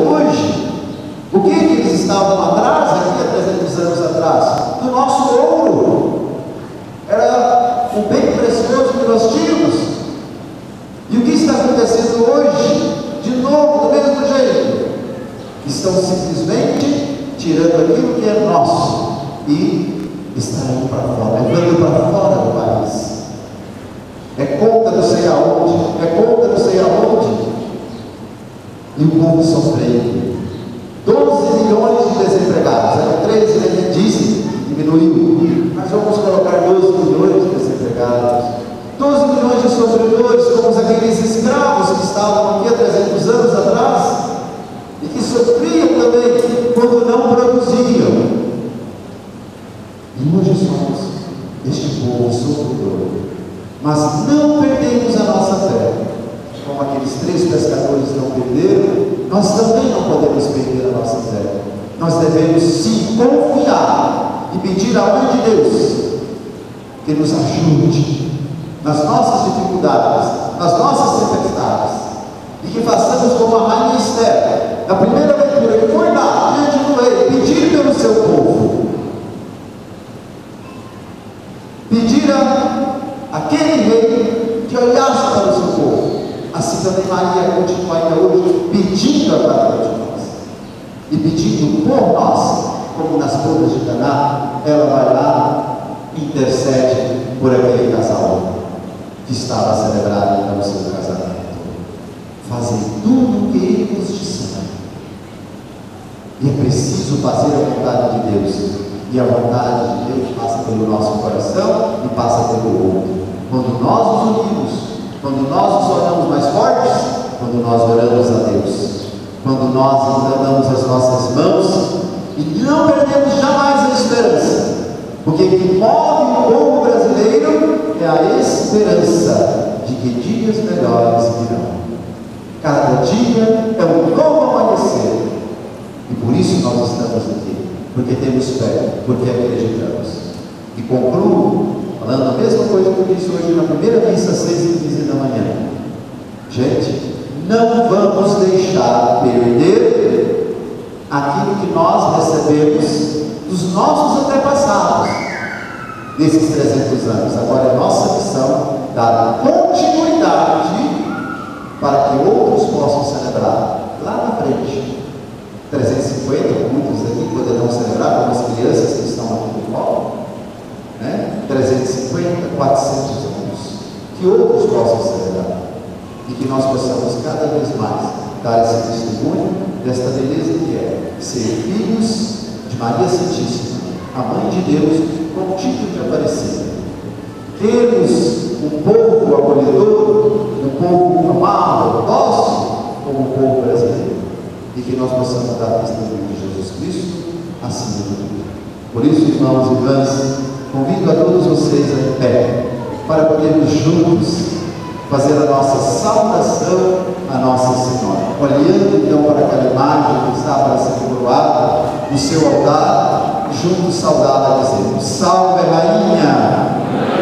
hoje. O que eles estavam atrás, aqui há 300 anos atrás? Do nosso ouro. Era um bem precioso que nós tínhamos. E o que está acontecendo hoje? De novo, do mesmo jeito. Estão simplesmente tirando aquilo que é nosso e está indo para fora, levando para fora do país. É conta não sei aonde, é conta não sei aonde. E o povo sofrendo. 12 milhões de desempregados, eram 13, ele disse, diminuiu, mas vamos colocar 12 milhões de desempregados, 12 milhões de sofredores, como aqueles escravos que estavam aqui há 300 anos atrás, e que sofriam também quando não produziam. E hoje somos este povo sofredor, mas não perdemos a nossa fé. Como aqueles 3 pescadores não perderam, nós também não podemos perder a nossa fé. Nós devemos sim confiar e pedir à mãe de Deus que nos ajude nas nossas dificuldades, nas nossas tempestades, e que façamos como a rainha Esther, na primeira leitura, que foi lá diante do rei, pedir pelo seu povo, pedir àquele rei que olhasse para o seu povo. Assim também Maria continua ainda hoje pedindo a cada um de nós, e pedindo por nós, como nas bodas de Caná, ela vai lá e intercede por aquele casal que estava a celebrar então o seu casamento. Fazem tudo o que ele nos disser. E é preciso fazer a vontade de Deus, e a vontade de Deus passa pelo nosso coração e passa pelo outro. Quando nós nos unimos, quando nós nos tornamos mais fortes, quando nós oramos a Deus, quando nós entregamos as nossas mãos e não perdemos jamais a esperança, porque o que move o povo brasileiro é a esperança de que dias melhores virão. Cada dia é um novo amanhecer, e por isso nós estamos aqui, porque temos fé, porque acreditamos. E concluo falando a mesma coisa que eu disse hoje na primeira missa, 6h15 da manhã. Gente, não vamos deixar perder aquilo que nós recebemos dos nossos antepassados nesses 300 anos. Agora é nossa missão dar continuidade para que outros possam celebrar lá na frente. 350, muitos aqui poderão celebrar, como as crianças que estão aqui no colo, 350, 400 anos, que outros possam celebrar, e que nós possamos cada vez mais dar esse testemunho desta beleza que é ser filhos de Maria Santíssima, a Mãe de Deus, com o título de Aparecida. Termos um povo acolhedor, um povo amado, nosso, como o povo brasileiro, e que nós possamos dar testemunho de Jesus Cristo acima de tudo. Por isso, irmãos e irmãs, convido a todos vocês a em pé, para podermos juntos fazer a nossa saudação à Nossa Senhora. Olhando então para aquela imagem que está para ser coroada no seu altar, juntos saudá-la, dizendo: Salve Rainha!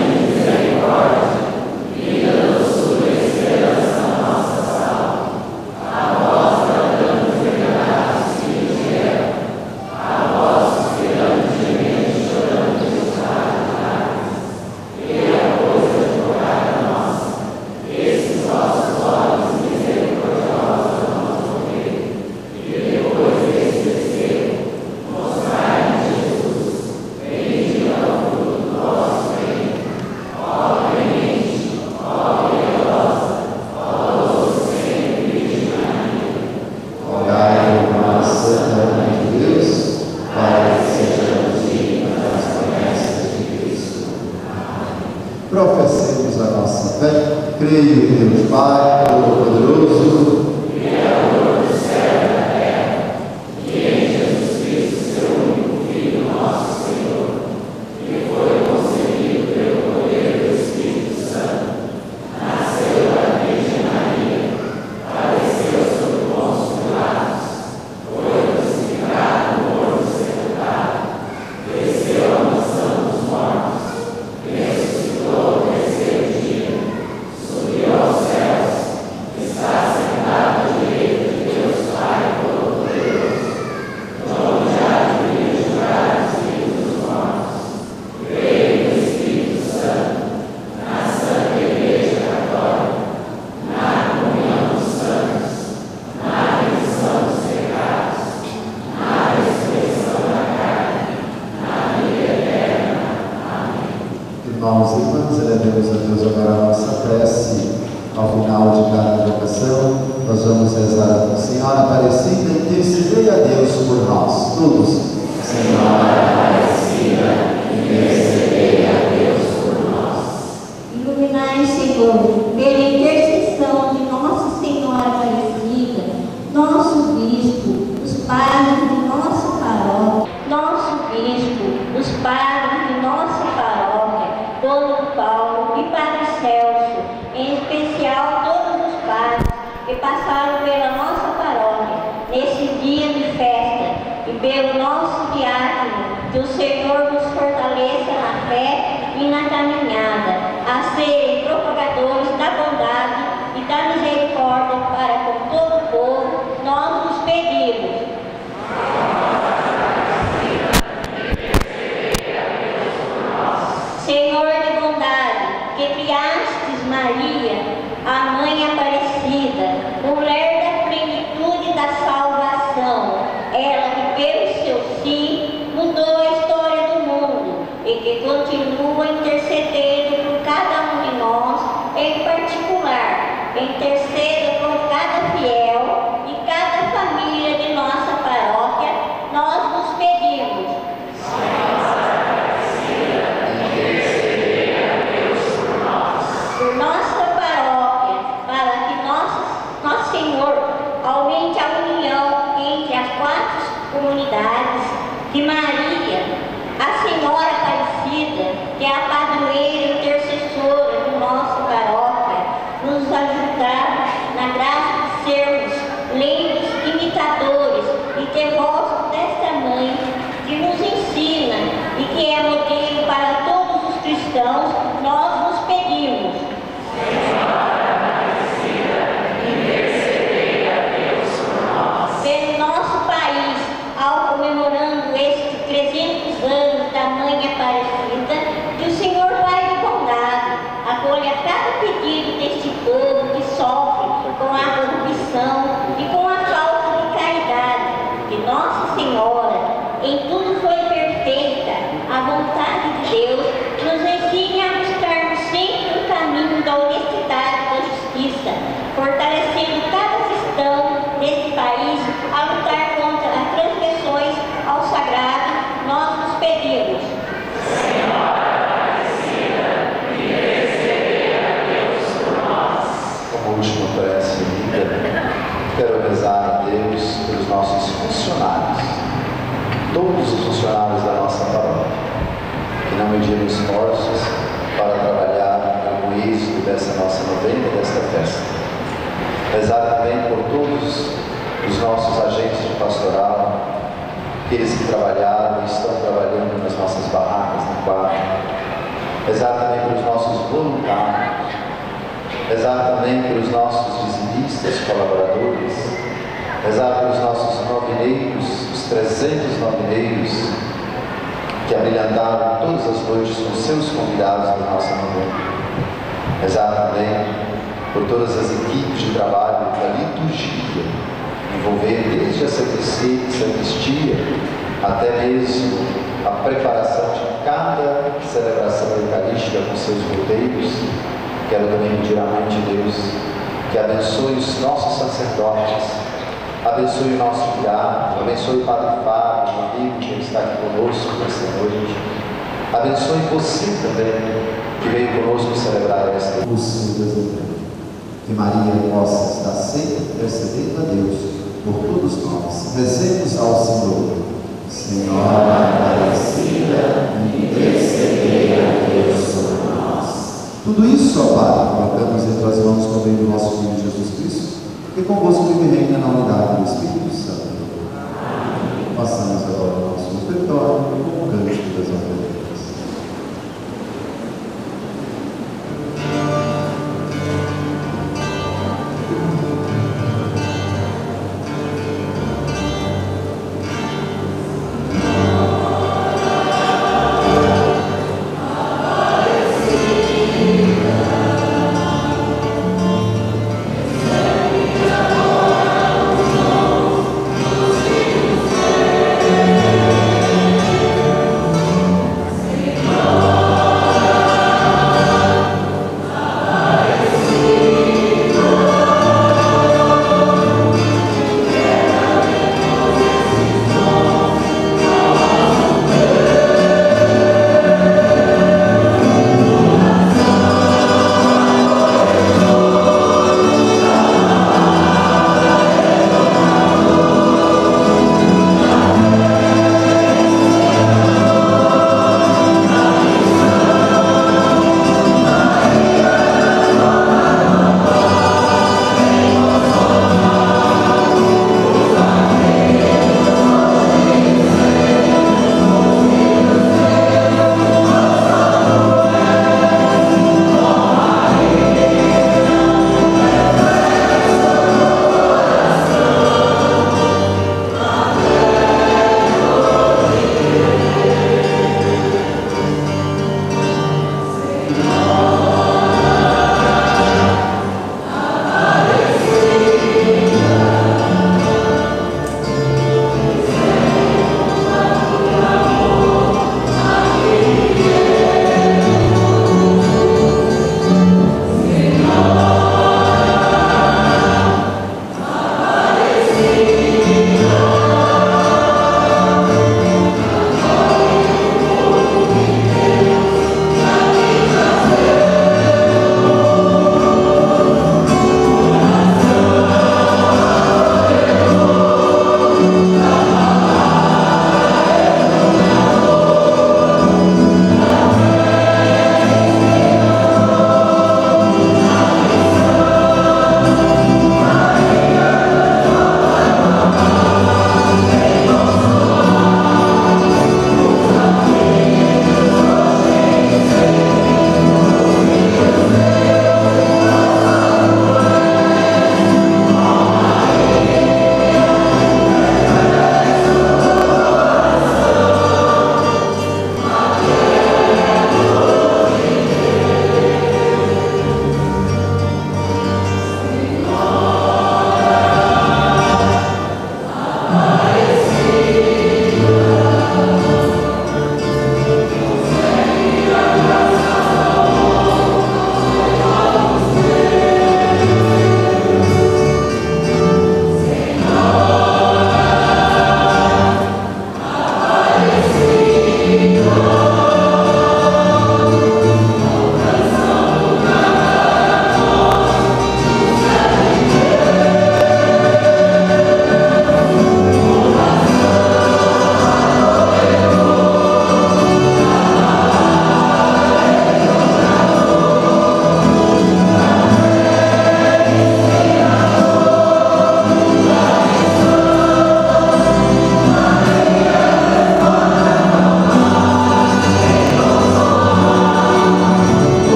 Professemos a nossa fé. Creio em Deus Pai Todo-Poderoso, Criador do céu e da terra, e em Jesus Cristo, seu único Filho, nosso Senhor, que foi concebido pelo poder do Espírito Santo, nasceu da Virgem Maria, padeceu sob Pôncio Pilatos, foi crucificado, morto e sepultado, desceu à mansão dos mortos, ressuscitou ao terceiro dia, subiu aos céus, está sentado Irmãos e irmãs, elevemos a Deus agora a nossa prece. Ao final de cada invocação, nós vamos rezar a Senhora Aparecida, intercedei a Deus por nós. Todos. Senhora Aparecida, intercedei a Deus por nós. Iluminai, Senhor, pela intercessão de Nossa Senhora Aparecida, nosso bispo, os padres de nossa paróquia, os padres de nossa paróquia, Dom Paulo e Padre Celso, em especial todos os padres que passaram pela nossa paróquia nesse dia de festa, e pelo nosso diácono, que o Senhor nos fortaleça na fé e na caminhada, a serem propagadores da bondade e da misericórdia para com todo o povo. Nós nos pedimos. Senhor de bondade, que criastes Maria, a Mãe Aparecida, mulher da plenitude da salvação, ela que pelo seu sim mudou a história do mundo e que continua intercedendo por cada um de nós, em particular, interceda por cada fiel e cada família de nossa paróquia. Nós nos pedimos. Por nossa paróquia, para que nosso Senhor aumente a união entre as 4 comunidades, que Maria, a Senhora Aparecida, que é a padroeira intercessora de nossa paróquia, nos ajudar na graça de sermos leigos imitadores e devotos desta Mãe, que nos ensina e que é modelo para todos os cristãos. Nós nos pedimos. Pelo nosso país, ao comemorando estes 300 anos da Mãe Aparecida, que o Senhor Pai de bondade acolha cada pedido deste povo que sofre com a corrupção e com a falta de caridade, que Nossa Senhora, em tudo foi perfeita, a vontade de Deus, nos ensine a buscarmos sempre o caminho da honestidade e da justiça, fortalecendo cada cristão deste país a lutar contra as transgressões ao sagrado. Nós nos pedimos. Como última prece unida, quero rezar a Deus pelos nossos funcionários, todos os funcionários da nossa paróquia, que não mediram esforços para trabalhar no êxito dessa nossa novena, desta festa. Rezar também por todos os nossos agentes de pastoral, aqueles que trabalharam e estão trabalhando nas nossas barracas no quadro. Rezar também pelos nossos voluntários. Rezar também pelos nossos dizimistas, colaboradores. Rezar pelos nossos noveleiros, os 300 noveleiros que abrilhantaram todas as noites com seus convidados da nossa novena. Rezar também por todas as equipes de trabalho da liturgia, envolvendo desde a sacristia até mesmo a preparação de cada celebração eucarística com seus roteiros. Quero também pedir à Mãe de Deus que abençoe os nossos sacerdotes, abençoe o nosso diácono, abençoe o Padre Fábio, o amigo que está aqui conosco nesta noite. Abençoe você também, que veio conosco celebrar esta noite. Que Maria possa estar sempre intercedendo a Deus por todos nós. Rezemos ao Senhor. Senhora Aparecida, intercedei a Deus por nós. Tudo isso, ó Pai, colocamos entre as mãos também do nosso Filho Jesus Cristo, que convosco vive e reina na unidade do Espírito Santo. Amém. Passamos agora ao nosso refeitório com o cântico das ofertas. Amen.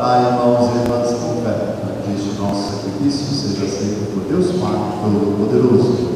Orai, irmãos e irmãs, com fé, para que este nosso sacrifício seja aceito por Deus Pai Todo-Poderoso.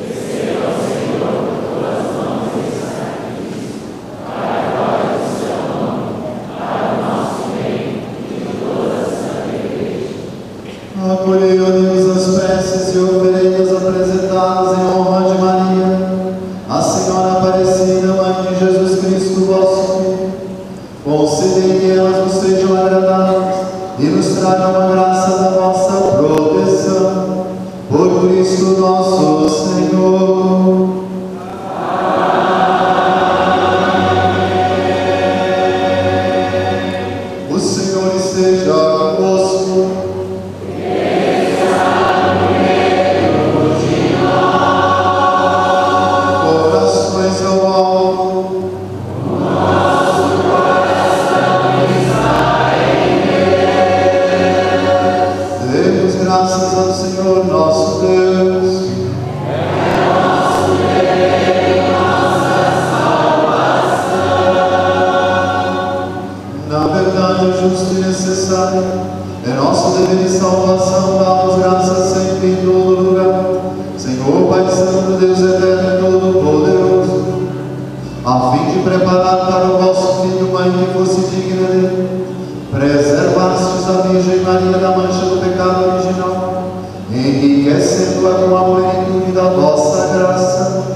Acolhei-nos as preces e oferendas apresentadas em honra de Maria, a Senhora Aparecida, Mãe de Jesus Cristo, vosso Filho. Concedei que elas nos sejam agradáveis e nos tragam a graça da vossa proteção. Por Cristo nosso Senhor. O Senhor esteja convosco. Graças ao Senhor nosso Deus. Na verdade, justo e necessário, é nosso dever e salvação dar-vos graças sempre em todo lugar, Senhor Pai Santo, Deus eterno e todo-poderoso, a fim de preparar para o vosso Filho, Mãe que fosse digna dele, preservastes a Virgem Maria da mancha do pecado original, enriquecendo-a com a plenitude da vossa graça.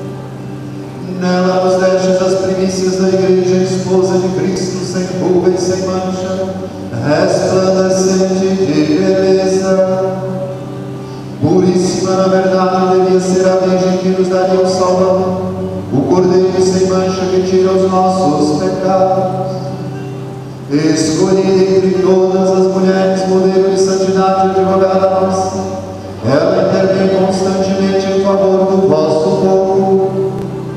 Nela nos destes as primícias da Igreja, esposa de Cristo, sem ruga e sem mancha, resplandecente de beleza. Puríssima, na verdade, devia ser a Virgem que nos daria o Salvador, o Cordeiro sem mancha que tira os nossos pecados. Escolhida entre todas as mulheres, modelo de santidade e advogada nossa, ela intervém constantemente em favor do vosso povo.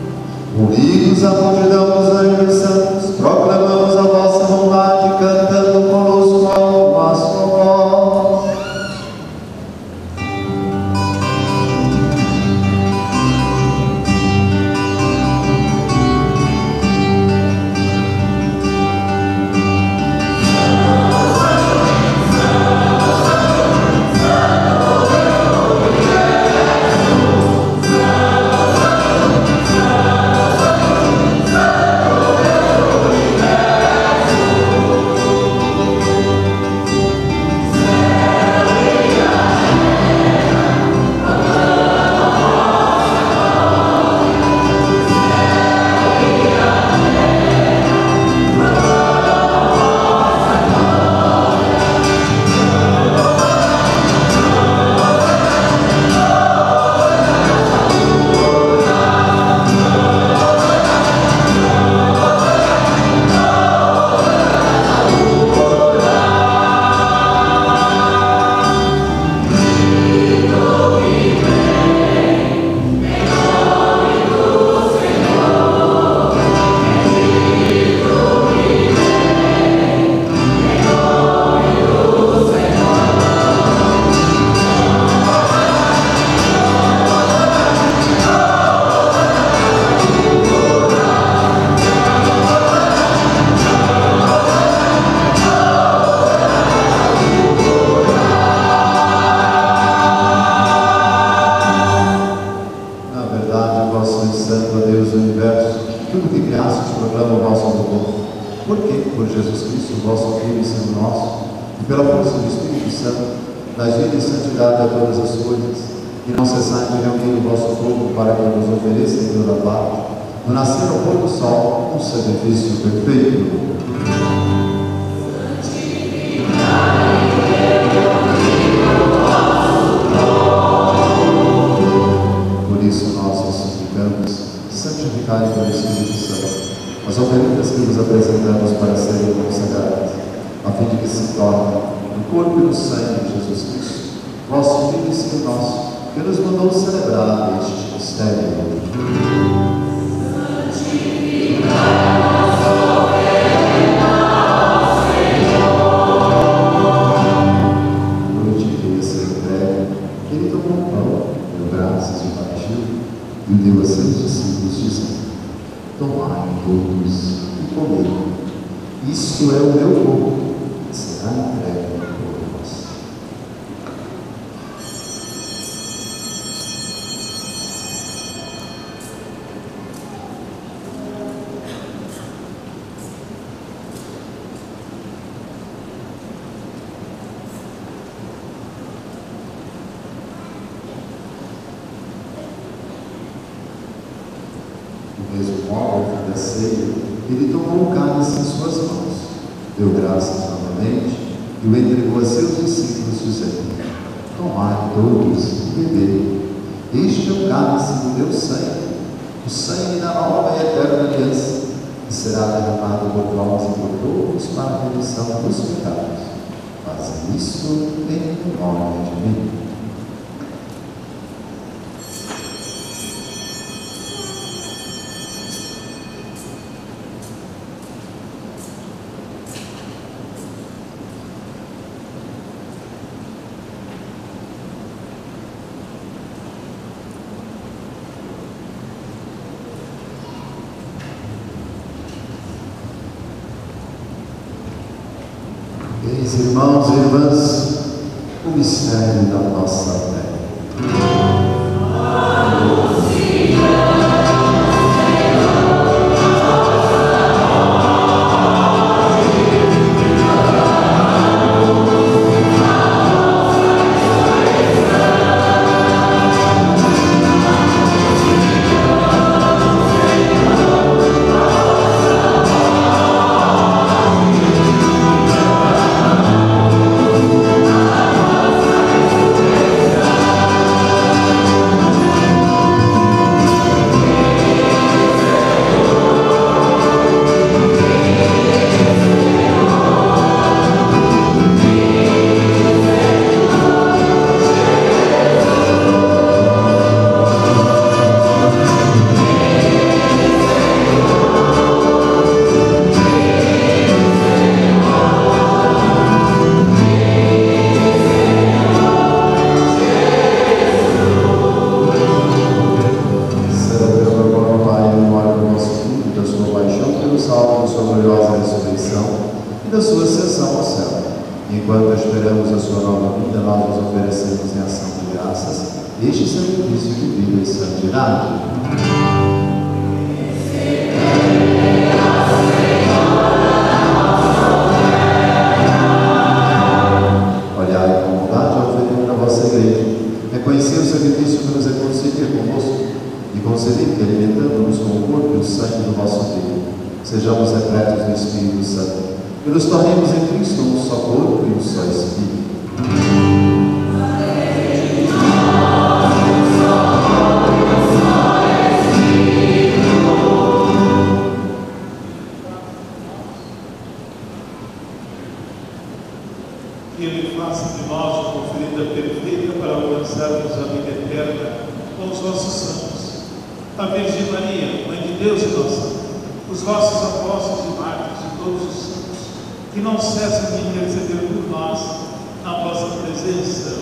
Unidos à multidão dos anjos santos, proclamamos a vossa bondade, cantando conosco a uma só voz. Isto é o meu corpo, será da ceia, ele tomou o cálice em suas mãos, deu graças novamente e o entregou a seus discípulos, dizendo: tomai todos e bebei. Este é o cálice do meu sangue, o sangue da nova e eterna aliança, que será derramado por vós e por todos para a remissão dos pecados. Fazem isso em memória de mim. Irmãos e irmãs, o mistério da nossa fé. Este sacrifício de vida e santidade. Olhai com bondade a oferenda da vossa igreja. Reconhecei o sacrifício que nos reconcilia convosco e concedei que, alimentando-nos com o corpo e o sangue do vosso Filho, sejamos repletos do Espírito Santo e nos tornemos em Cristo um só corpo e um só Espírito. A Virgem Maria, Mãe de Deus e nossa, os vossos apóstolos e mártires e todos os santos, que não cessam de interceder por nós na vossa presença.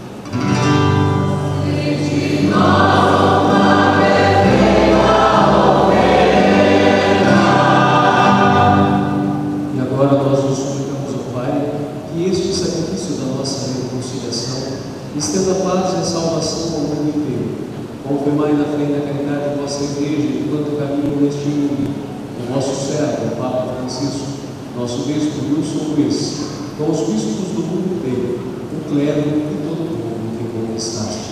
E agora nós nos suplicamos ao Pai que este sacrifício da nossa reconciliação estenda paz e salvação ao mundo inteiro. Confirmai na fé e na caridade a vossa igreja enquanto caminho neste mundo, o vosso servo, o Papa Francisco, nosso bispo Wilson Luiz, com os bispos do mundo inteiro, o clero e todo o povo que conquistastes.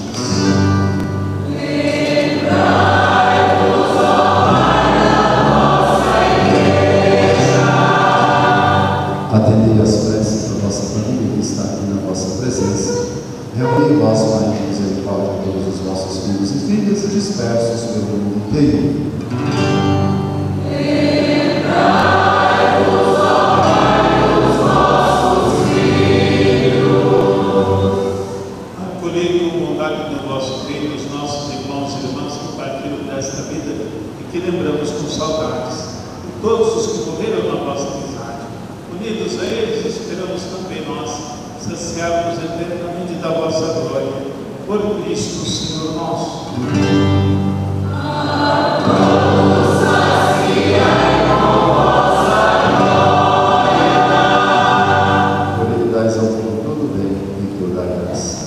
Atendei as preces da vossa família que está aqui na vossa presença. Reuni vós, Pai de misericórdia, todos os vossos filhos e filhas dispersos pelo mundo inteiro. Acolhei com bondade do vosso reino os nossos irmãos e irmãs que partiram desta vida e que lembramos com saudades, e todos os que morreram na vossa amizade. Unidos a eles, esperamos também nós saciar-nos eternamente da vossa glória. Por Cristo, Senhor nosso. Por ele dais ao mundo todo o bem e toda a graça.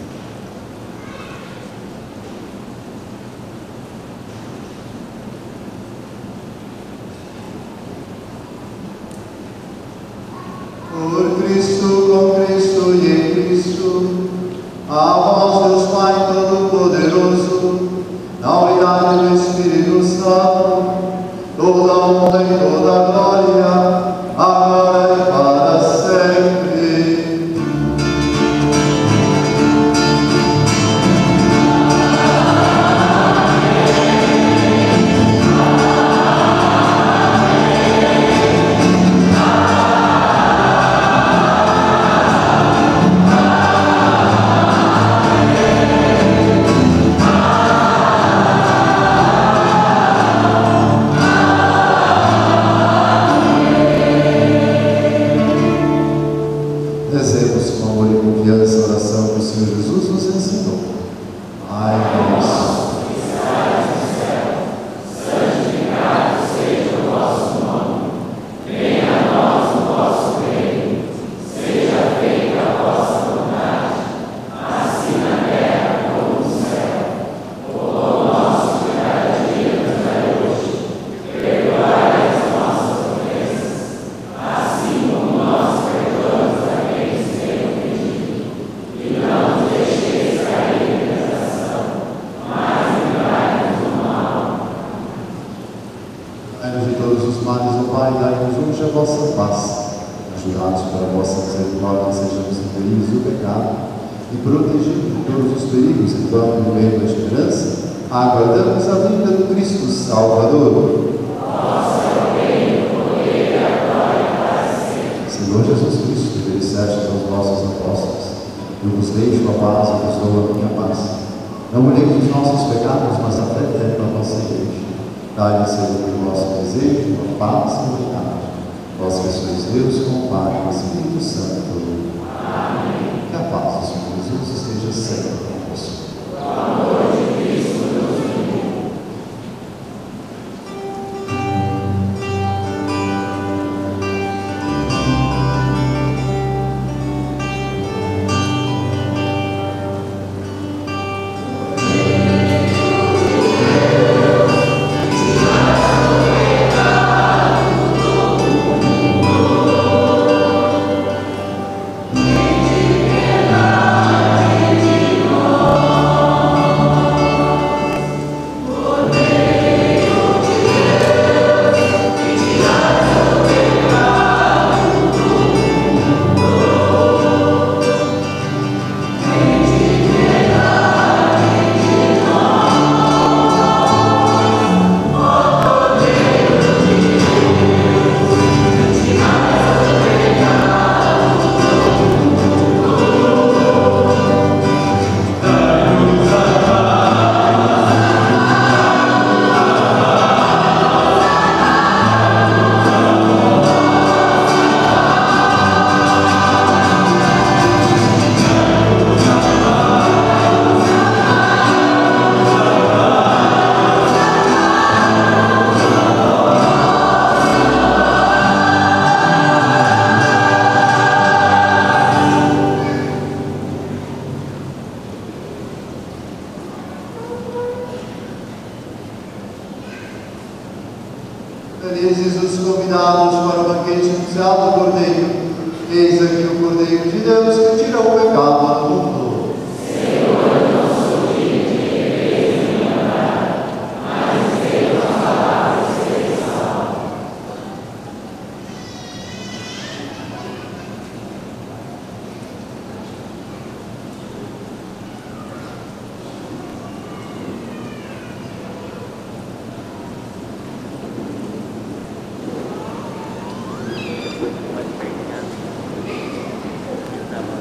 Por Cristo, com Cristo e em Cristo, a vós, Deus Pai Todo-Poderoso, na unidade do Espírito Santo, toda honra e toda a glória, agora e para sempre. Rezemos com amor e confiança a oração que o Senhor Jesus nos ensinou. Pai nosso, que estás no céu, santificado seja o vosso nome. Venha a nós o vosso reino. Seja feita a vossa vontade, assim na terra como no céu. O pão nosso de cada dia nos dai hoje. Perdoai as nossas ofensas, assim como nós perdoamos a quem nos tem ofendido. E não nos deixeis cair em tentação, mas livrai-nos do mal. Dai-nos de todos os males, ó Pai, dai-nos hoje a vossa paz. Ajudados pela vossa misericórdia, sejamos livres do pecado e protegidos de todos os perigos que vão no meio da esperança, aguardamos a vinda do Cristo Salvador. Senhor Jesus Cristo, que disseste aos vossos apóstolos: eu vos deixo a paz e vos dou a minha paz. Não olhemos os nossos pecados, mas a fé eterna da vossa igreja. Dai-lhe, Senhor, o vosso desejo, a paz e a unidade. Vós que sois Deus com o Pai e o Espírito Santo. Amém. Que a paz do Senhor Jesus esteja sempre convosco. O amor de Cristo nos une. Felizes os convidados para o banquete nupcial do Cordeiro. Eis aqui o Cordeiro de Deus que tira o pecado do mundo. Nama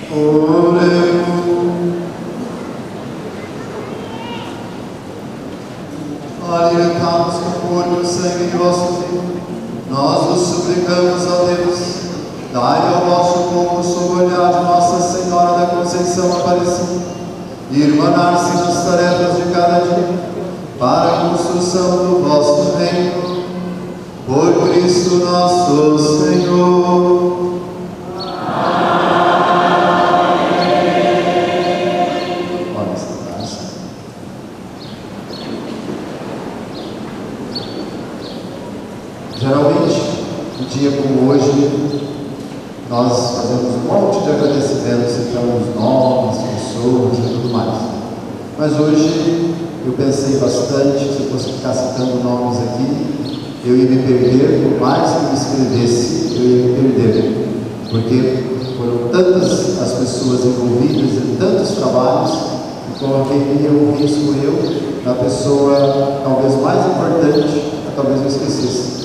Alimentados com o corpo e o sangue de vosso Filho, nós vos suplicamos, ó Deus, dai ao vosso povo sob o olhar de Nossa Senhora da Conceição Aparecida, e irmanar-se nas tarefas de cada dia, para a construção do vosso reino, por Cristo nosso Senhor. Geralmente, um dia como hoje, nós fazemos um monte de agradecimentos, citamos nomes, pessoas e tudo mais. Mas hoje eu pensei bastante, se eu fosse ficar citando nomes aqui, eu ia me perder, por mais que eu escrevesse, eu ia me perder. Porque foram tantas as pessoas envolvidas em tantos trabalhos, que correria o risco eu, da pessoa talvez mais importante, talvez eu esquecesse.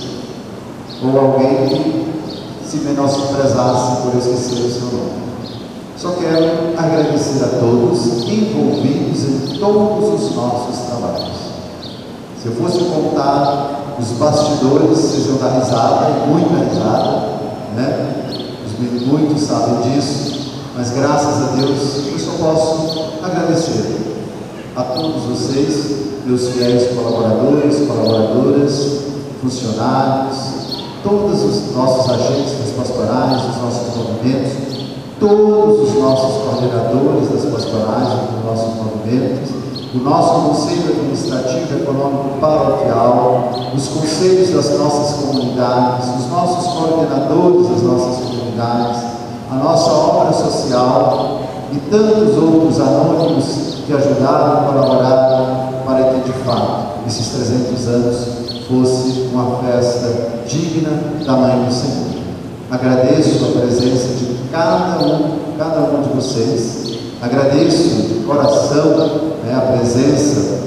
Ou alguém que se menosprezasse por esquecer o seu nome. Só quero agradecer a todos envolvidos em todos os nossos trabalhos. Se eu fosse contar os bastidores, vocês iam dar risada, muita risada, né? Muitos sabem disso, mas graças a Deus eu só posso agradecer a todos vocês, meus fiéis colaboradores, colaboradoras, funcionários, todos os nossos agentes das pastorais, dos nossos movimentos, todos os nossos coordenadores das pastorais, dos nossos movimentos, o nosso Conselho Administrativo Econômico Paroquial, os conselhos das nossas comunidades, os nossos coordenadores das nossas comunidades, a nossa obra social e tantos outros anônimos que ajudaram e colaboraram para que, de fato, esses 300 anos fosse uma festa digna da Mãe do Senhor. Agradeço a presença de cada um de vocês. Agradeço de coração a presença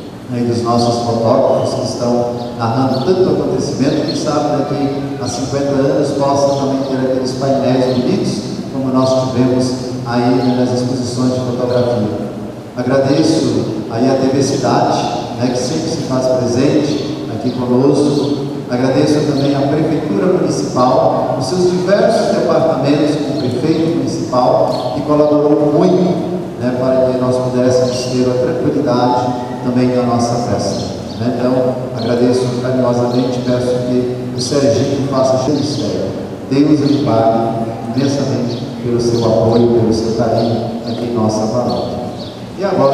dos nossos fotógrafos que estão narrando tanto acontecimento. Quem sabe daqui a 50 anos possa também ter aqueles painéis bonitos como nós tivemos aí nas exposições de fotografia. Agradeço aí a TV Cidade, que sempre se faz presente aqui conosco. Agradeço também à Prefeitura Municipal, os seus diversos departamentos, como o Prefeito Municipal, que colaborou muito para que nós pudéssemos ter a tranquilidade também na nossa festa. Então, agradeço carinhosamente e peço que o Serginho faça cheio de mistério. Deus lhe pague imensamente pelo seu apoio, pelo seu carinho aqui em nossa paróquia. E agora,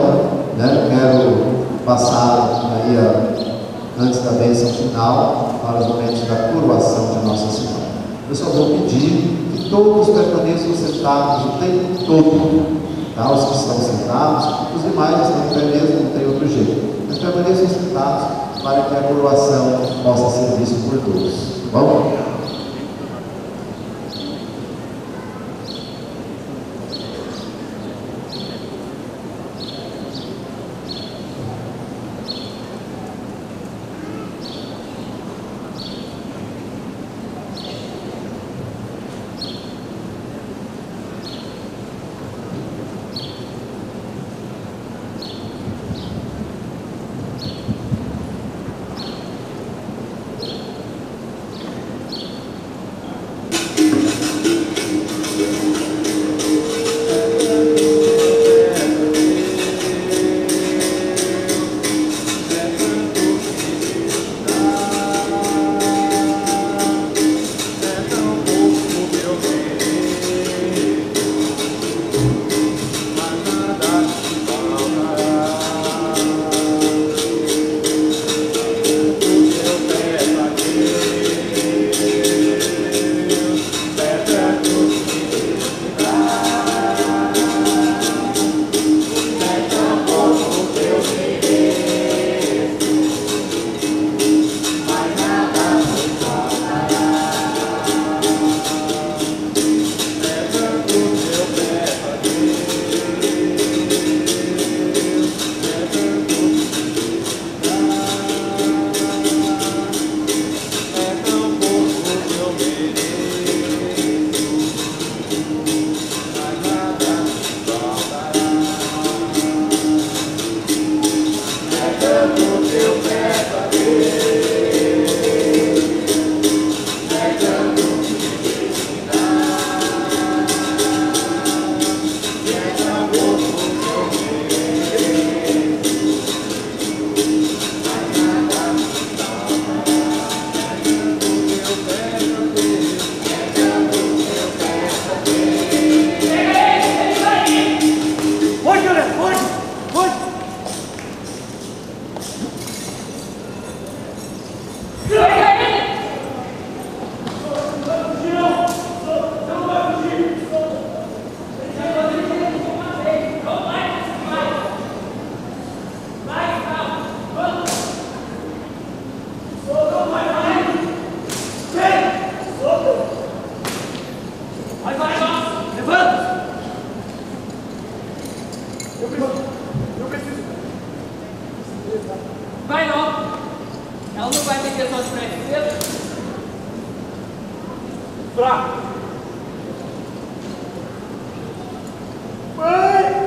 então, quero passar aí antes da bênção final, para os momentos da coroação de Nossa Senhora. Eu só vou pedir que todos permaneçam sentados o tempo todo, tá? Os que estão sentados, os demais estão em pé mesmo, não tem outro jeito. Mas permaneçam sentados para que a coroação possa ser vista por todos. Tá bom? Vai não. Ela não vai ter questão de frente. Fraco. Vai.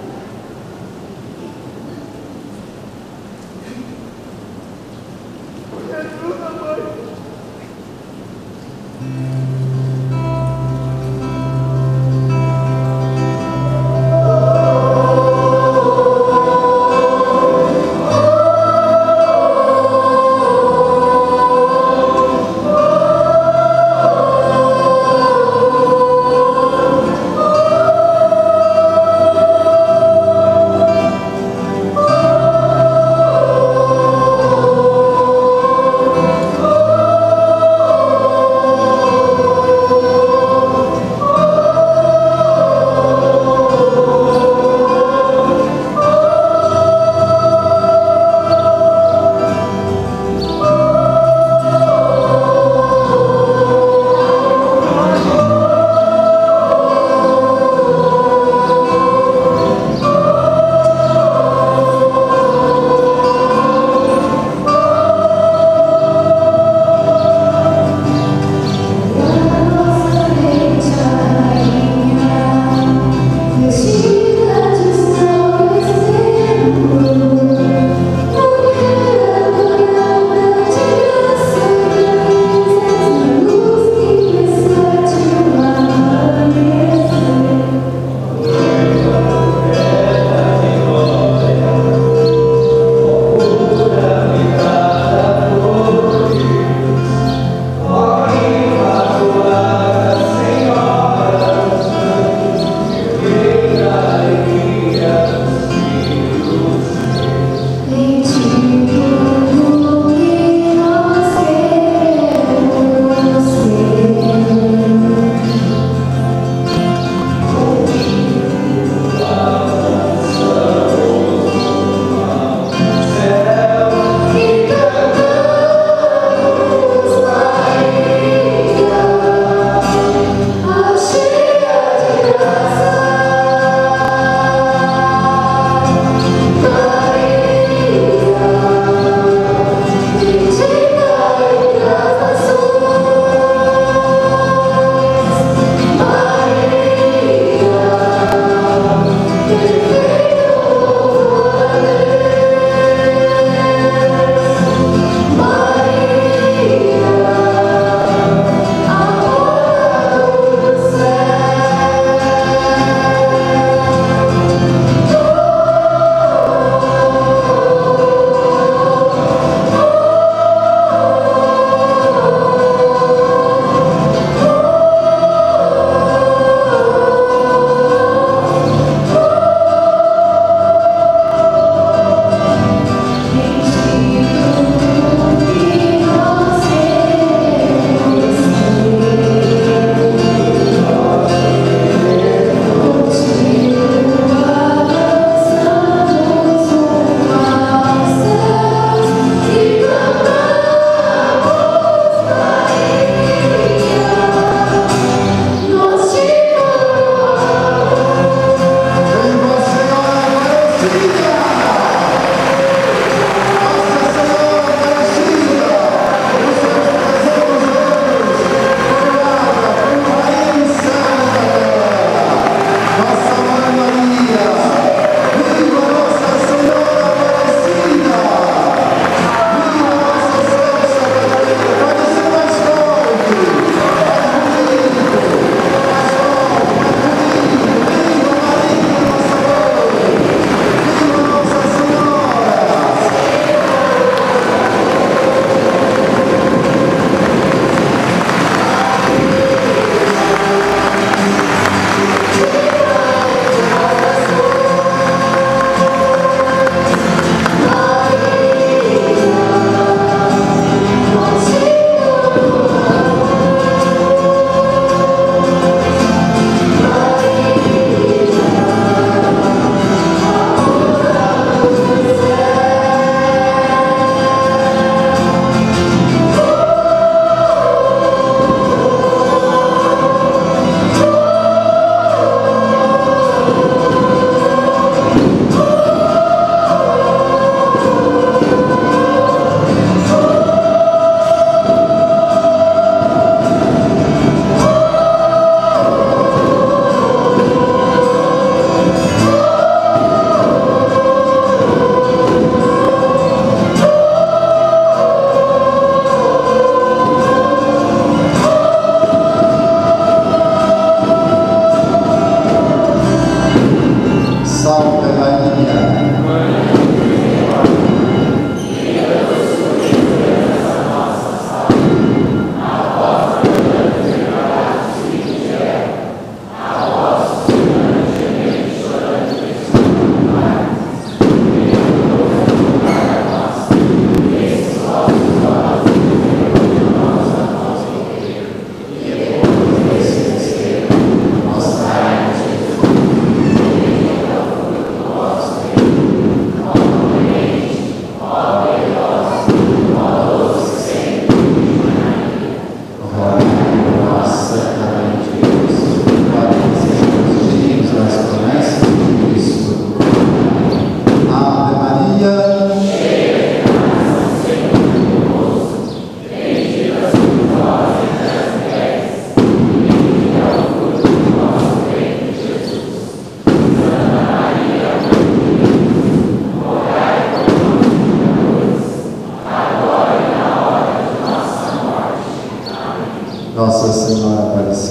Me ajuda, mãe.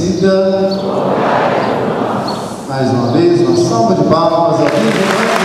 Aparecida. Mais uma vez, uma salva de palmas a Deus e nossa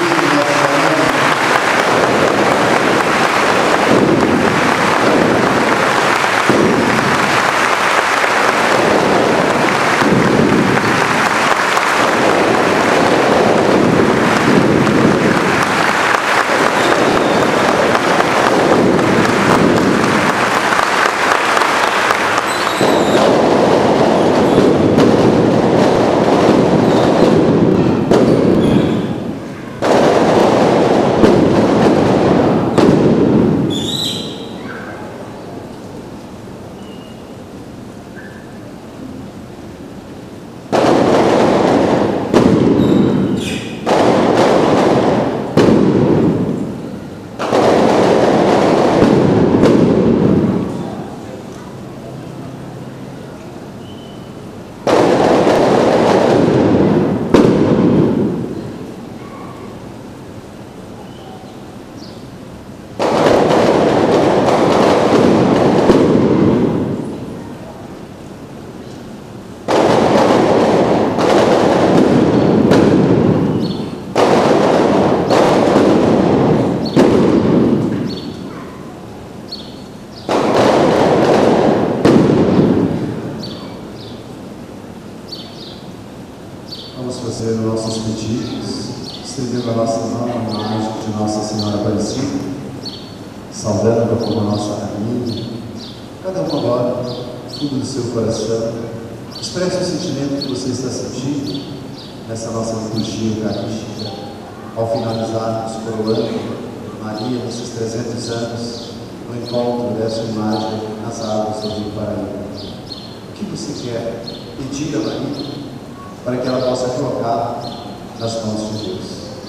Vamos fazer nossos pedidos, estendendo a nossa mão à imagem de Nossa Senhora Aparecida, saudando como a nossa família. Cada um agora, fundo do seu coração, expresse o sentimento que você está sentindo nessa nossa liturgia eucarística, ao finalizarmos coroando Maria nesses 300 anos, no encontro dessa imagem nas águas do Rio Paraíba. O que você quer pedir a Maria para que ela possa colocar nas mãos de Deus?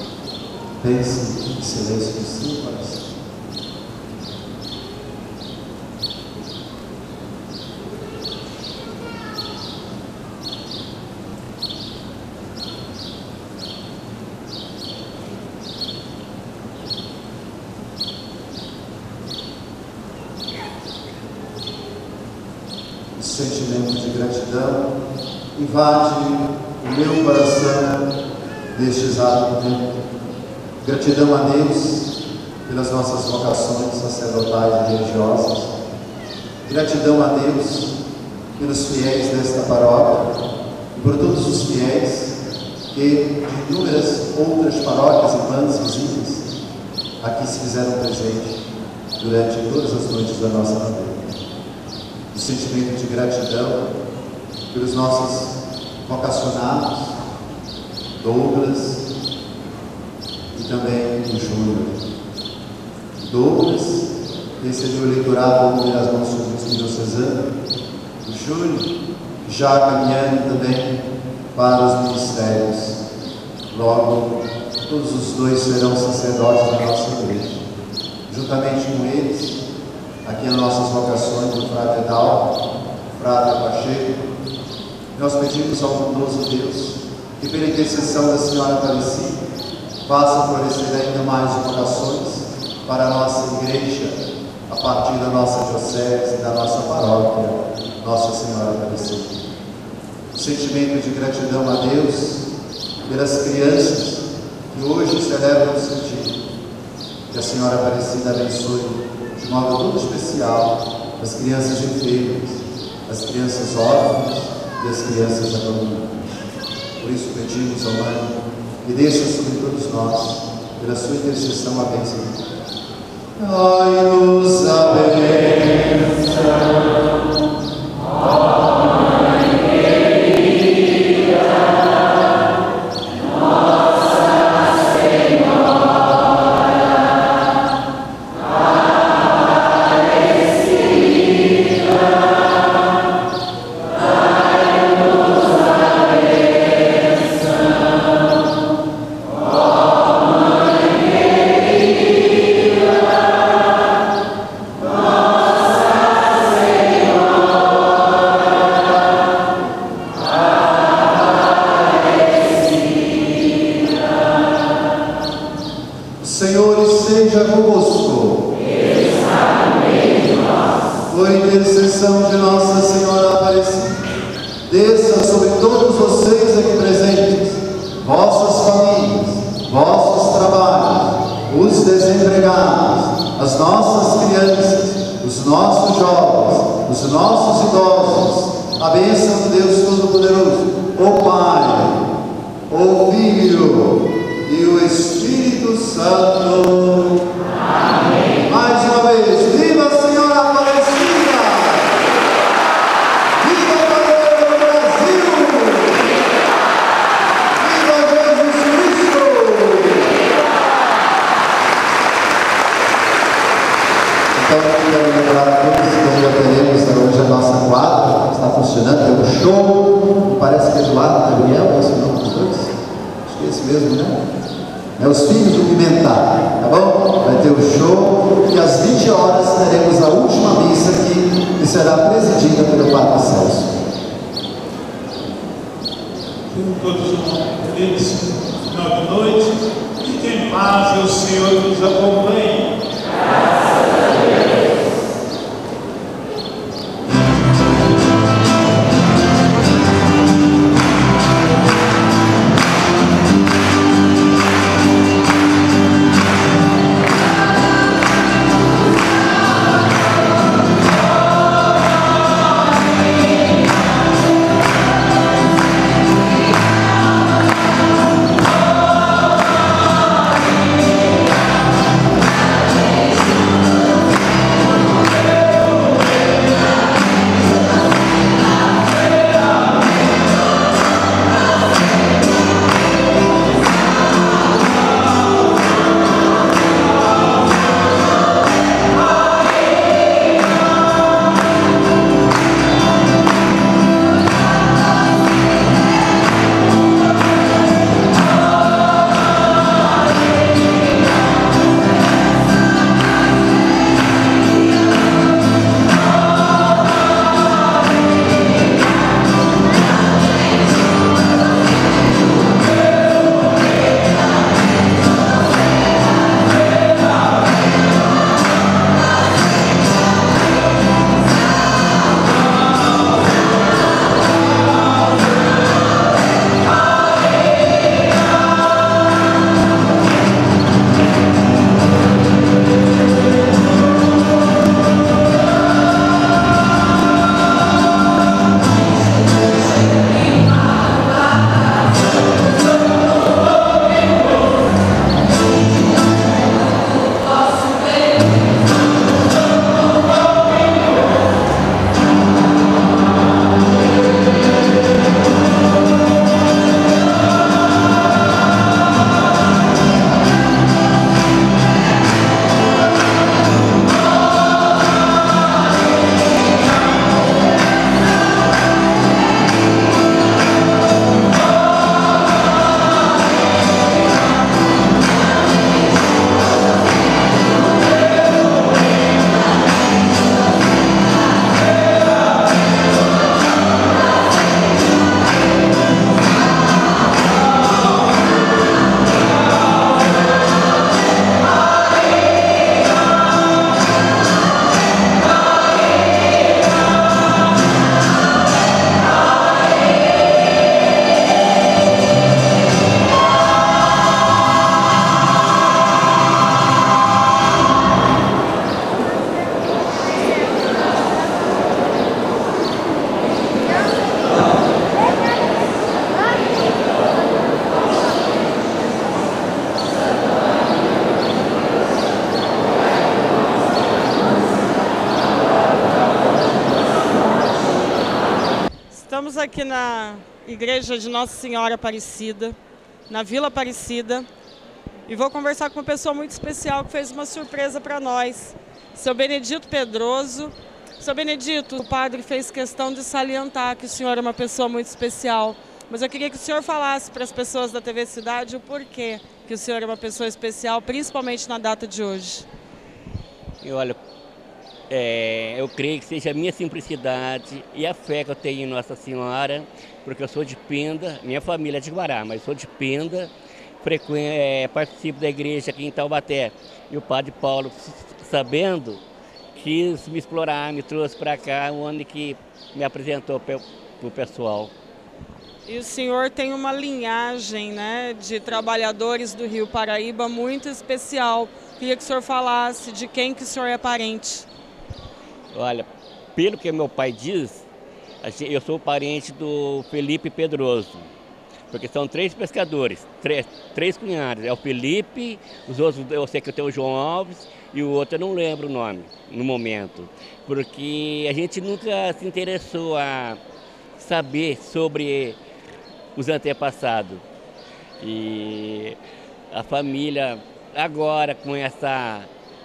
Pense em silêncio do seu coração. O sentimento de gratidão invade o meu coração neste exato momento. Gratidão a Deus pelas nossas vocações sacerdotais e religiosas. Gratidão a Deus pelos fiéis desta paróquia e por todos os fiéis que de inúmeras outras paróquias e bandas vizinhas aqui se fizeram presente durante todas as noites da nossa vida. O sentimento de gratidão pelos nossos vocacionados, Douglas e também o Júnior. Douglas recebeu o eleitorado do Erasmo Sul Diocesano, o Júnior já caminhando também para os ministérios. Logo, todos os dois serão sacerdotes da nossa igreja. Juntamente com eles, aqui as nossas vocações do Frade Edal, Frade Pacheco, nós pedimos ao bondoso Deus que, pela intercessão da Senhora Aparecida, faça florescer ainda mais vocações para a nossa igreja, a partir da nossa diocese e da nossa paróquia, Nossa Senhora Aparecida. O sentimento de gratidão a Deus pelas crianças que hoje celebram o seu dia. Que a Senhora Aparecida abençoe de modo todo especial as crianças enfermas, as crianças órfãs e as crianças abandonadas. Por isso pedimos ao Mãe que desça sobre todos nós, pela sua intercessão, a bênção de Deus. Dai-nos a bênção. Desça sobre todos vocês aqui presentes, vossas famílias, vossos trabalhos, os desempregados, as nossas crianças, os nossos jovens, os nossos idosos. A bênção de Deus Todo-Poderoso, o Pai, o Filho e o Espírito Santo. Amém. Mais uma vez, viva a Senhora Aparecida! Viva a Padroeira do Brasil! Viva Jesus Cristo! Então, eu queria lembrar a todos que já teremos hoje a nossa quadra, está funcionando, tem um show, parece que é Eduardo Gabriel, esse é o nome dos dois? Acho que é esse mesmo, né? É os Filhos do Pimentar, tá bom? Vai ter o show e às 20 horas teremos a última missa aqui, que será presidida pelo Padre Celso. Tenham todos um feliz final de noite. Fiquem em paz e o Senhor nos acompanhe. Graças a Deus. Estamos aqui na igreja de Nossa Senhora Aparecida, na Vila Aparecida, e vou conversar com uma pessoa muito especial que fez uma surpresa para nós, seu Benedito Pedroso. Seu Benedito, o padre fez questão de salientar que o senhor é uma pessoa muito especial, mas eu queria que o senhor falasse para as pessoas da TV Cidade o porquê que o senhor é uma pessoa especial, principalmente na data de hoje. E olha, eu creio que seja a minha simplicidade e a fé que eu tenho em Nossa Senhora, porque eu sou de Pinda, minha família é de Guará, mas sou de Pinda, participo da igreja aqui em Taubaté. E o padre Paulo, sabendo, quis me explorar, me trouxe para cá, o ano que me apresentou para o pessoal. E o senhor tem uma linhagem, né, de trabalhadores do Rio Paraíba muito especial. Queria que o senhor falasse de quem que o senhor é parente. Olha, pelo que meu pai diz, eu sou parente do Felipe Pedroso, porque são 3 pescadores, três cunhados. É o Felipe, os outros eu sei que eu tenho o João Alves e o outro eu não lembro o nome no momento, porque a gente nunca se interessou a saber sobre os antepassados. E a família, agora com essa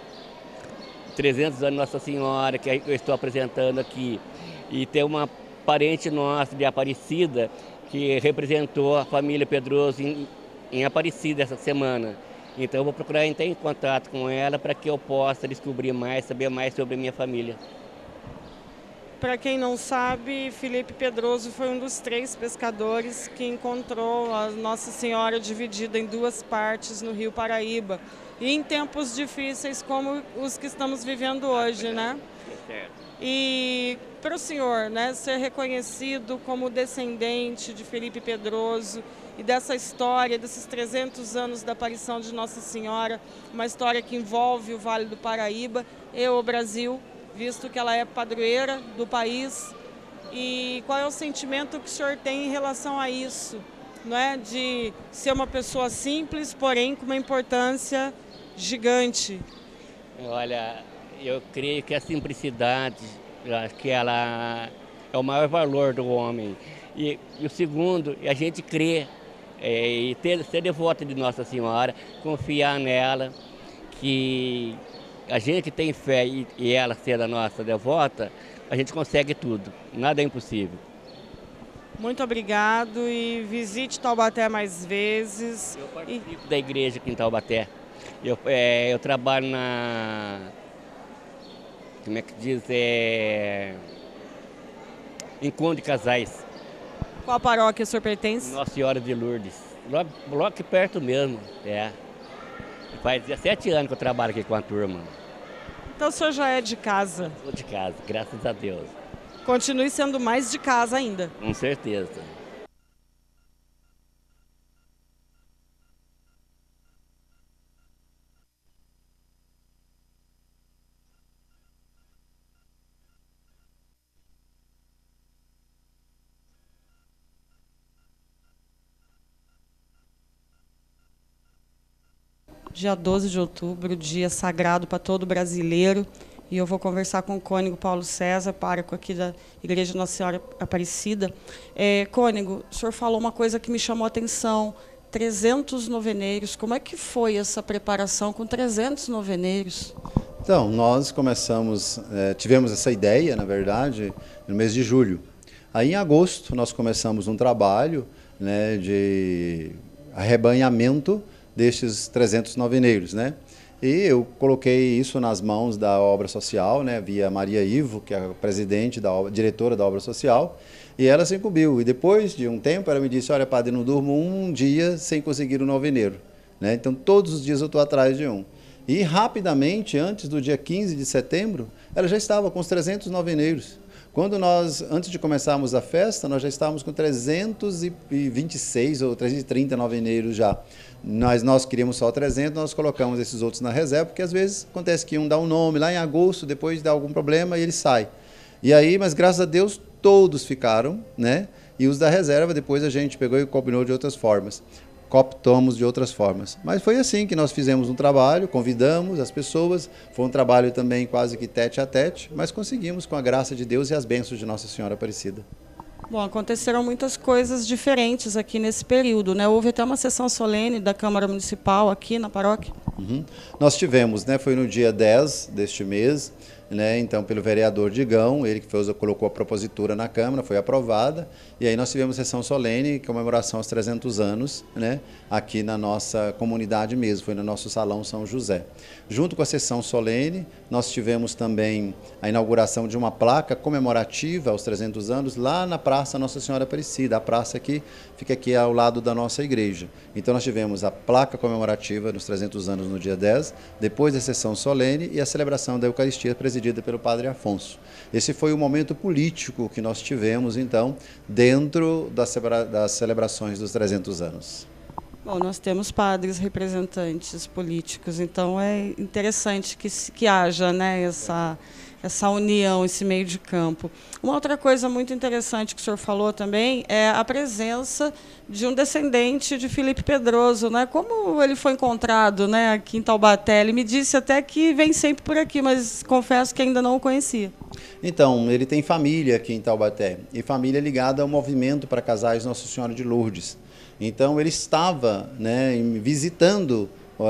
300 anos Nossa Senhora, que eu estou apresentando aqui, e tem uma parente nossa de Aparecida, que representou a família Pedroso em Aparecida essa semana. Então eu vou procurar entrar em contato com ela para que eu possa descobrir mais, saber mais sobre a minha família. Para quem não sabe, Felipe Pedroso foi um dos 3 pescadores que encontrou a Nossa Senhora dividida em 2 partes no Rio Paraíba. E em tempos difíceis como os que estamos vivendo hoje, né? E para o senhor, né, ser reconhecido como descendente de Felipe Pedroso e dessa história, desses 300 anos da aparição de Nossa Senhora, uma história que envolve o Vale do Paraíba e o Brasil, visto que ela é padroeira do país. E qual é o sentimento que o senhor tem em relação a isso, não é? De ser uma pessoa simples, porém com uma importância gigante. Olha, eu creio que a simplicidade, eu acho que ela é o maior valor do homem. E o segundo, a gente crer e ser devoto de Nossa Senhora, confiar nela, que a gente tem fé e ela ser a nossa devota, a gente consegue tudo, nada é impossível. Muito obrigado e visite Taubaté mais vezes. Eu participo da igreja aqui em Taubaté. Eu trabalho como é que diz, Encontro de Casais. Qual paróquia o senhor pertence? Nossa Senhora de Lourdes, logo aqui perto mesmo, Faz 17 anos que eu trabalho aqui com a turma. Então o senhor já é de casa? Sou de casa, graças a Deus. Continue sendo mais de casa ainda. Com certeza. Dia 12 de outubro, dia sagrado para todo brasileiro. E eu vou conversar com o cônego Paulo César, pároco aqui da Igreja Nossa Senhora Aparecida. Cônego, o senhor falou uma coisa que me chamou a atenção, 300 noveneiros. Como é que foi essa preparação com 300 noveneiros? Então, nós começamos, tivemos essa ideia, na verdade, no mês de julho. Aí, em agosto, nós começamos um trabalho, né, de arrebanhamento destes 300 noveneiros, né? E eu coloquei isso nas mãos da obra social, né, via Maria Ivo, que é a presidente diretora da obra social, e ela se incumbiu. E depois de um tempo, ela me disse: olha, padre, não durmo um dia sem conseguir um noveneiro, né? Então, todos os dias eu estou atrás de um. E rapidamente, antes do dia 15 de setembro, ela já estava com os 300 noveneiros. Quando nós, antes de começarmos a festa, nós já estávamos com 326 ou 330 noveneiros já. Nós queríamos só 300, nós colocamos esses outros na reserva, porque às vezes acontece que um dá um nome lá em agosto, depois dá algum problema e ele sai. E aí, mas graças a Deus, todos ficaram, né? E os da reserva, depois a gente pegou e combinou de outras formas. Cooptamos de outras formas. Mas foi assim que nós fizemos um trabalho, convidamos as pessoas, foi um trabalho também quase que tete a tete, mas conseguimos com a graça de Deus e as bênçãos de Nossa Senhora Aparecida. Bom, aconteceram muitas coisas diferentes aqui nesse período, né? Houve até uma sessão solene da Câmara Municipal aqui na paróquia. Nós tivemos, né? Foi no dia 10 deste mês, né? Então, pelo vereador Digão, ele que colocou a propositura na Câmara, foi aprovada, e aí nós tivemos sessão solene, comemoração aos 300 anos, né? Aqui na nossa comunidade mesmo, foi no nosso Salão São José. Junto com a sessão solene, nós tivemos também a inauguração de uma placa comemorativa aos 300 anos, lá na Praça Praça Nossa Senhora Aparecida, a praça que fica aqui ao lado da nossa igreja. Então nós tivemos a placa comemorativa dos 300 anos no dia 10, depois a sessão solene e a celebração da Eucaristia presidida pelo Padre Afonso. Esse foi o momento político que nós tivemos, então, dentro das celebrações dos 300 anos. Bom, nós temos padres representantes políticos, então é interessante que haja, né, essa união, esse meio de campo. Uma outra coisa muito interessante que o senhor falou também é a presença de um descendente de Felipe Pedroso, né? Como ele foi encontrado, né, aqui em Taubaté? Ele me disse até que vem sempre por aqui, mas confesso que ainda não o conhecia. Então, ele tem família aqui em Taubaté, e família ligada ao movimento para casais Nossa Senhora de Lourdes. Então, ele estava, né, visitando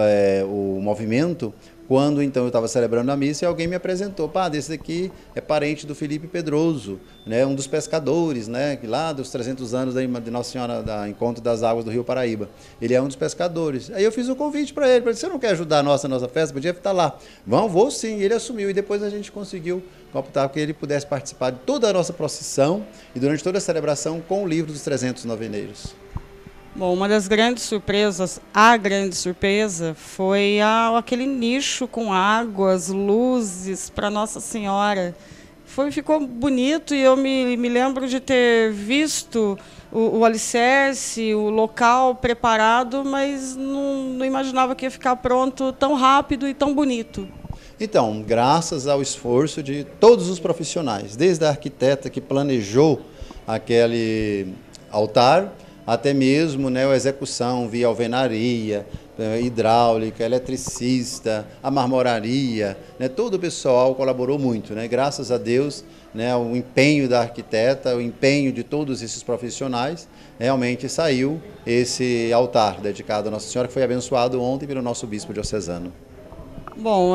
o movimento quando então eu estava celebrando a missa e alguém me apresentou: padre, esse aqui é parente do Felipe Pedroso, né, um dos pescadores, né, lá dos 300 anos de Nossa Senhora da Encontro das Águas do Rio Paraíba. Ele é um dos pescadores. Aí eu fiz um convite para ele, você não quer ajudar a nossa festa? Podia estar lá. Vou sim. E ele assumiu, e depois a gente conseguiu optar que ele pudesse participar de toda a nossa procissão e durante toda a celebração com o livro dos 300 noveneiros. Bom, uma das grandes surpresas, a grande surpresa, foi aquele nicho com águas, luzes para Nossa Senhora. Ficou bonito e eu me lembro de ter visto o alicerce, o local preparado, mas não imaginava que ia ficar pronto tão rápido e tão bonito. Então, graças ao esforço de todos os profissionais, desde a arquiteta que planejou aquele altar, até mesmo, né, a execução via alvenaria, hidráulica, eletricista, a marmoraria, né, todo o pessoal colaborou muito, né, graças a Deus, né, o empenho da arquiteta, o empenho de todos esses profissionais, realmente saiu esse altar dedicado a Nossa Senhora, que foi abençoado ontem pelo nosso bispo diocesano. Bom,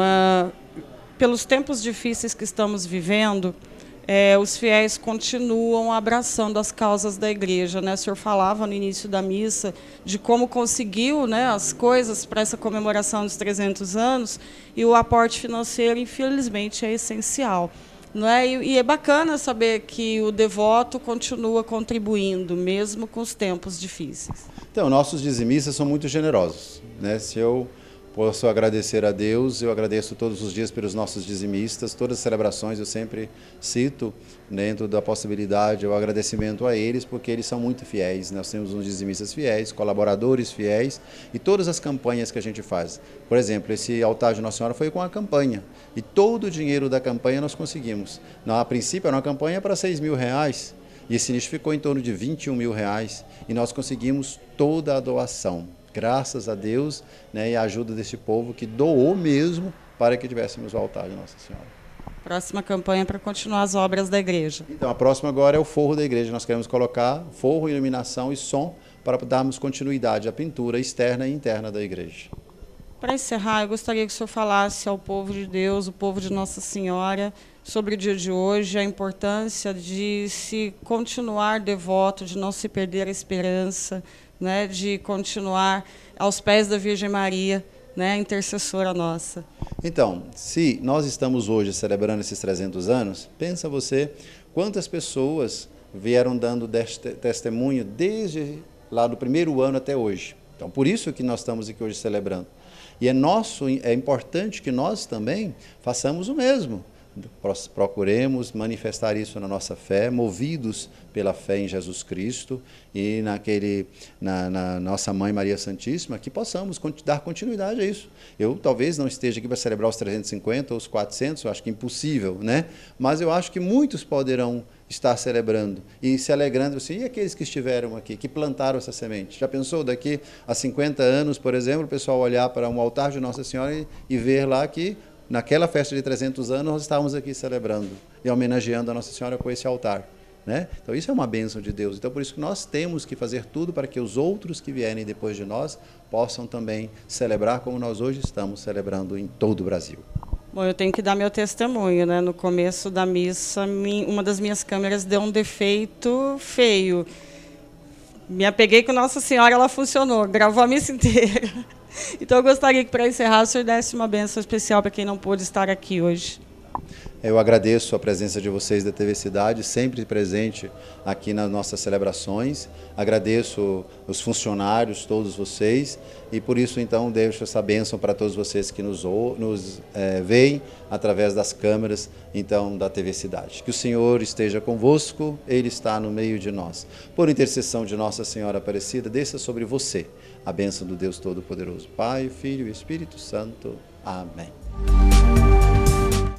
pelos tempos difíceis que estamos vivendo, os fiéis continuam abraçando as causas da igreja, né? O senhor falava no início da missa de como conseguiu, né, as coisas para essa comemoração dos 300 anos, e o aporte financeiro, infelizmente, é essencial. Não é? E é bacana saber que o devoto continua contribuindo, mesmo com os tempos difíceis. Então, nossos dizimistas são muito generosos, né? Se eu posso agradecer a Deus, eu agradeço todos os dias pelos nossos dizimistas, todas as celebrações eu sempre cito, dentro da possibilidade, o agradecimento a eles, porque eles são muito fiéis. Nós temos uns dizimistas fiéis, colaboradores fiéis, e todas as campanhas que a gente faz. Por exemplo, esse altar de Nossa Senhora foi com a campanha, e todo o dinheiro da campanha nós conseguimos. A princípio era uma campanha para R$6.000, e esse nicho ficou em torno de R$21.000, e nós conseguimos toda a doação. Graças a Deus, né, e a ajuda desse povo que doou mesmo para que tivéssemos o altar de Nossa Senhora. Próxima campanha para continuar as obras da igreja. Então, a próxima agora é o forro da igreja. Nós queremos colocar forro, iluminação e som para darmos continuidade à pintura externa e interna da igreja. Para encerrar, eu gostaria que o senhor falasse ao povo de Deus, o povo de Nossa Senhora, sobre o dia de hoje, a importância de se continuar devoto, de não se perder a esperança, né, de continuar aos pés da Virgem Maria, né, intercessora nossa. Então, se nós estamos hoje celebrando esses 300 anos, pensa você quantas pessoas vieram dando testemunho desde lá do primeiro ano até hoje. Então, por isso que nós estamos aqui hoje celebrando. E é importante que nós também façamos o mesmo. Procuremos manifestar isso na nossa fé, movidos pela fé em Jesus Cristo e na nossa Mãe Maria Santíssima, que possamos dar continuidade a isso. Eu talvez não esteja aqui para celebrar os 350 ou os 400, eu acho que é impossível, né? Mas eu acho que muitos poderão estar celebrando e se alegrando assim, e aqueles que estiveram aqui, que plantaram essa semente. Já pensou daqui a 50 anos, por exemplo, o pessoal olhar para um altar de Nossa Senhora e ver lá que naquela festa de 300 anos, nós estávamos aqui celebrando e homenageando a Nossa Senhora com esse altar, né? Então, isso é uma bênção de Deus. Então, por isso que nós temos que fazer tudo para que os outros que vierem depois de nós possam também celebrar como nós hoje estamos celebrando em todo o Brasil. Bom, eu tenho que dar meu testemunho, né? No começo da missa, uma das minhas câmeras deu um defeito feio. Me apeguei com Nossa Senhora, ela funcionou, gravou a missa inteira. Então, eu gostaria que, para encerrar, o senhor desse uma bênção especial para quem não pôde estar aqui hoje. Eu agradeço a presença de vocês da TV Cidade, sempre presente aqui nas nossas celebrações. Agradeço os funcionários, todos vocês, e por isso então deixo essa bênção para todos vocês que nos veem através das câmeras então da TV Cidade. Que o Senhor esteja convosco, Ele está no meio de nós. Por intercessão de Nossa Senhora Aparecida, desça sobre você a bênção do Deus Todo-Poderoso, Pai, Filho e Espírito Santo. Amém.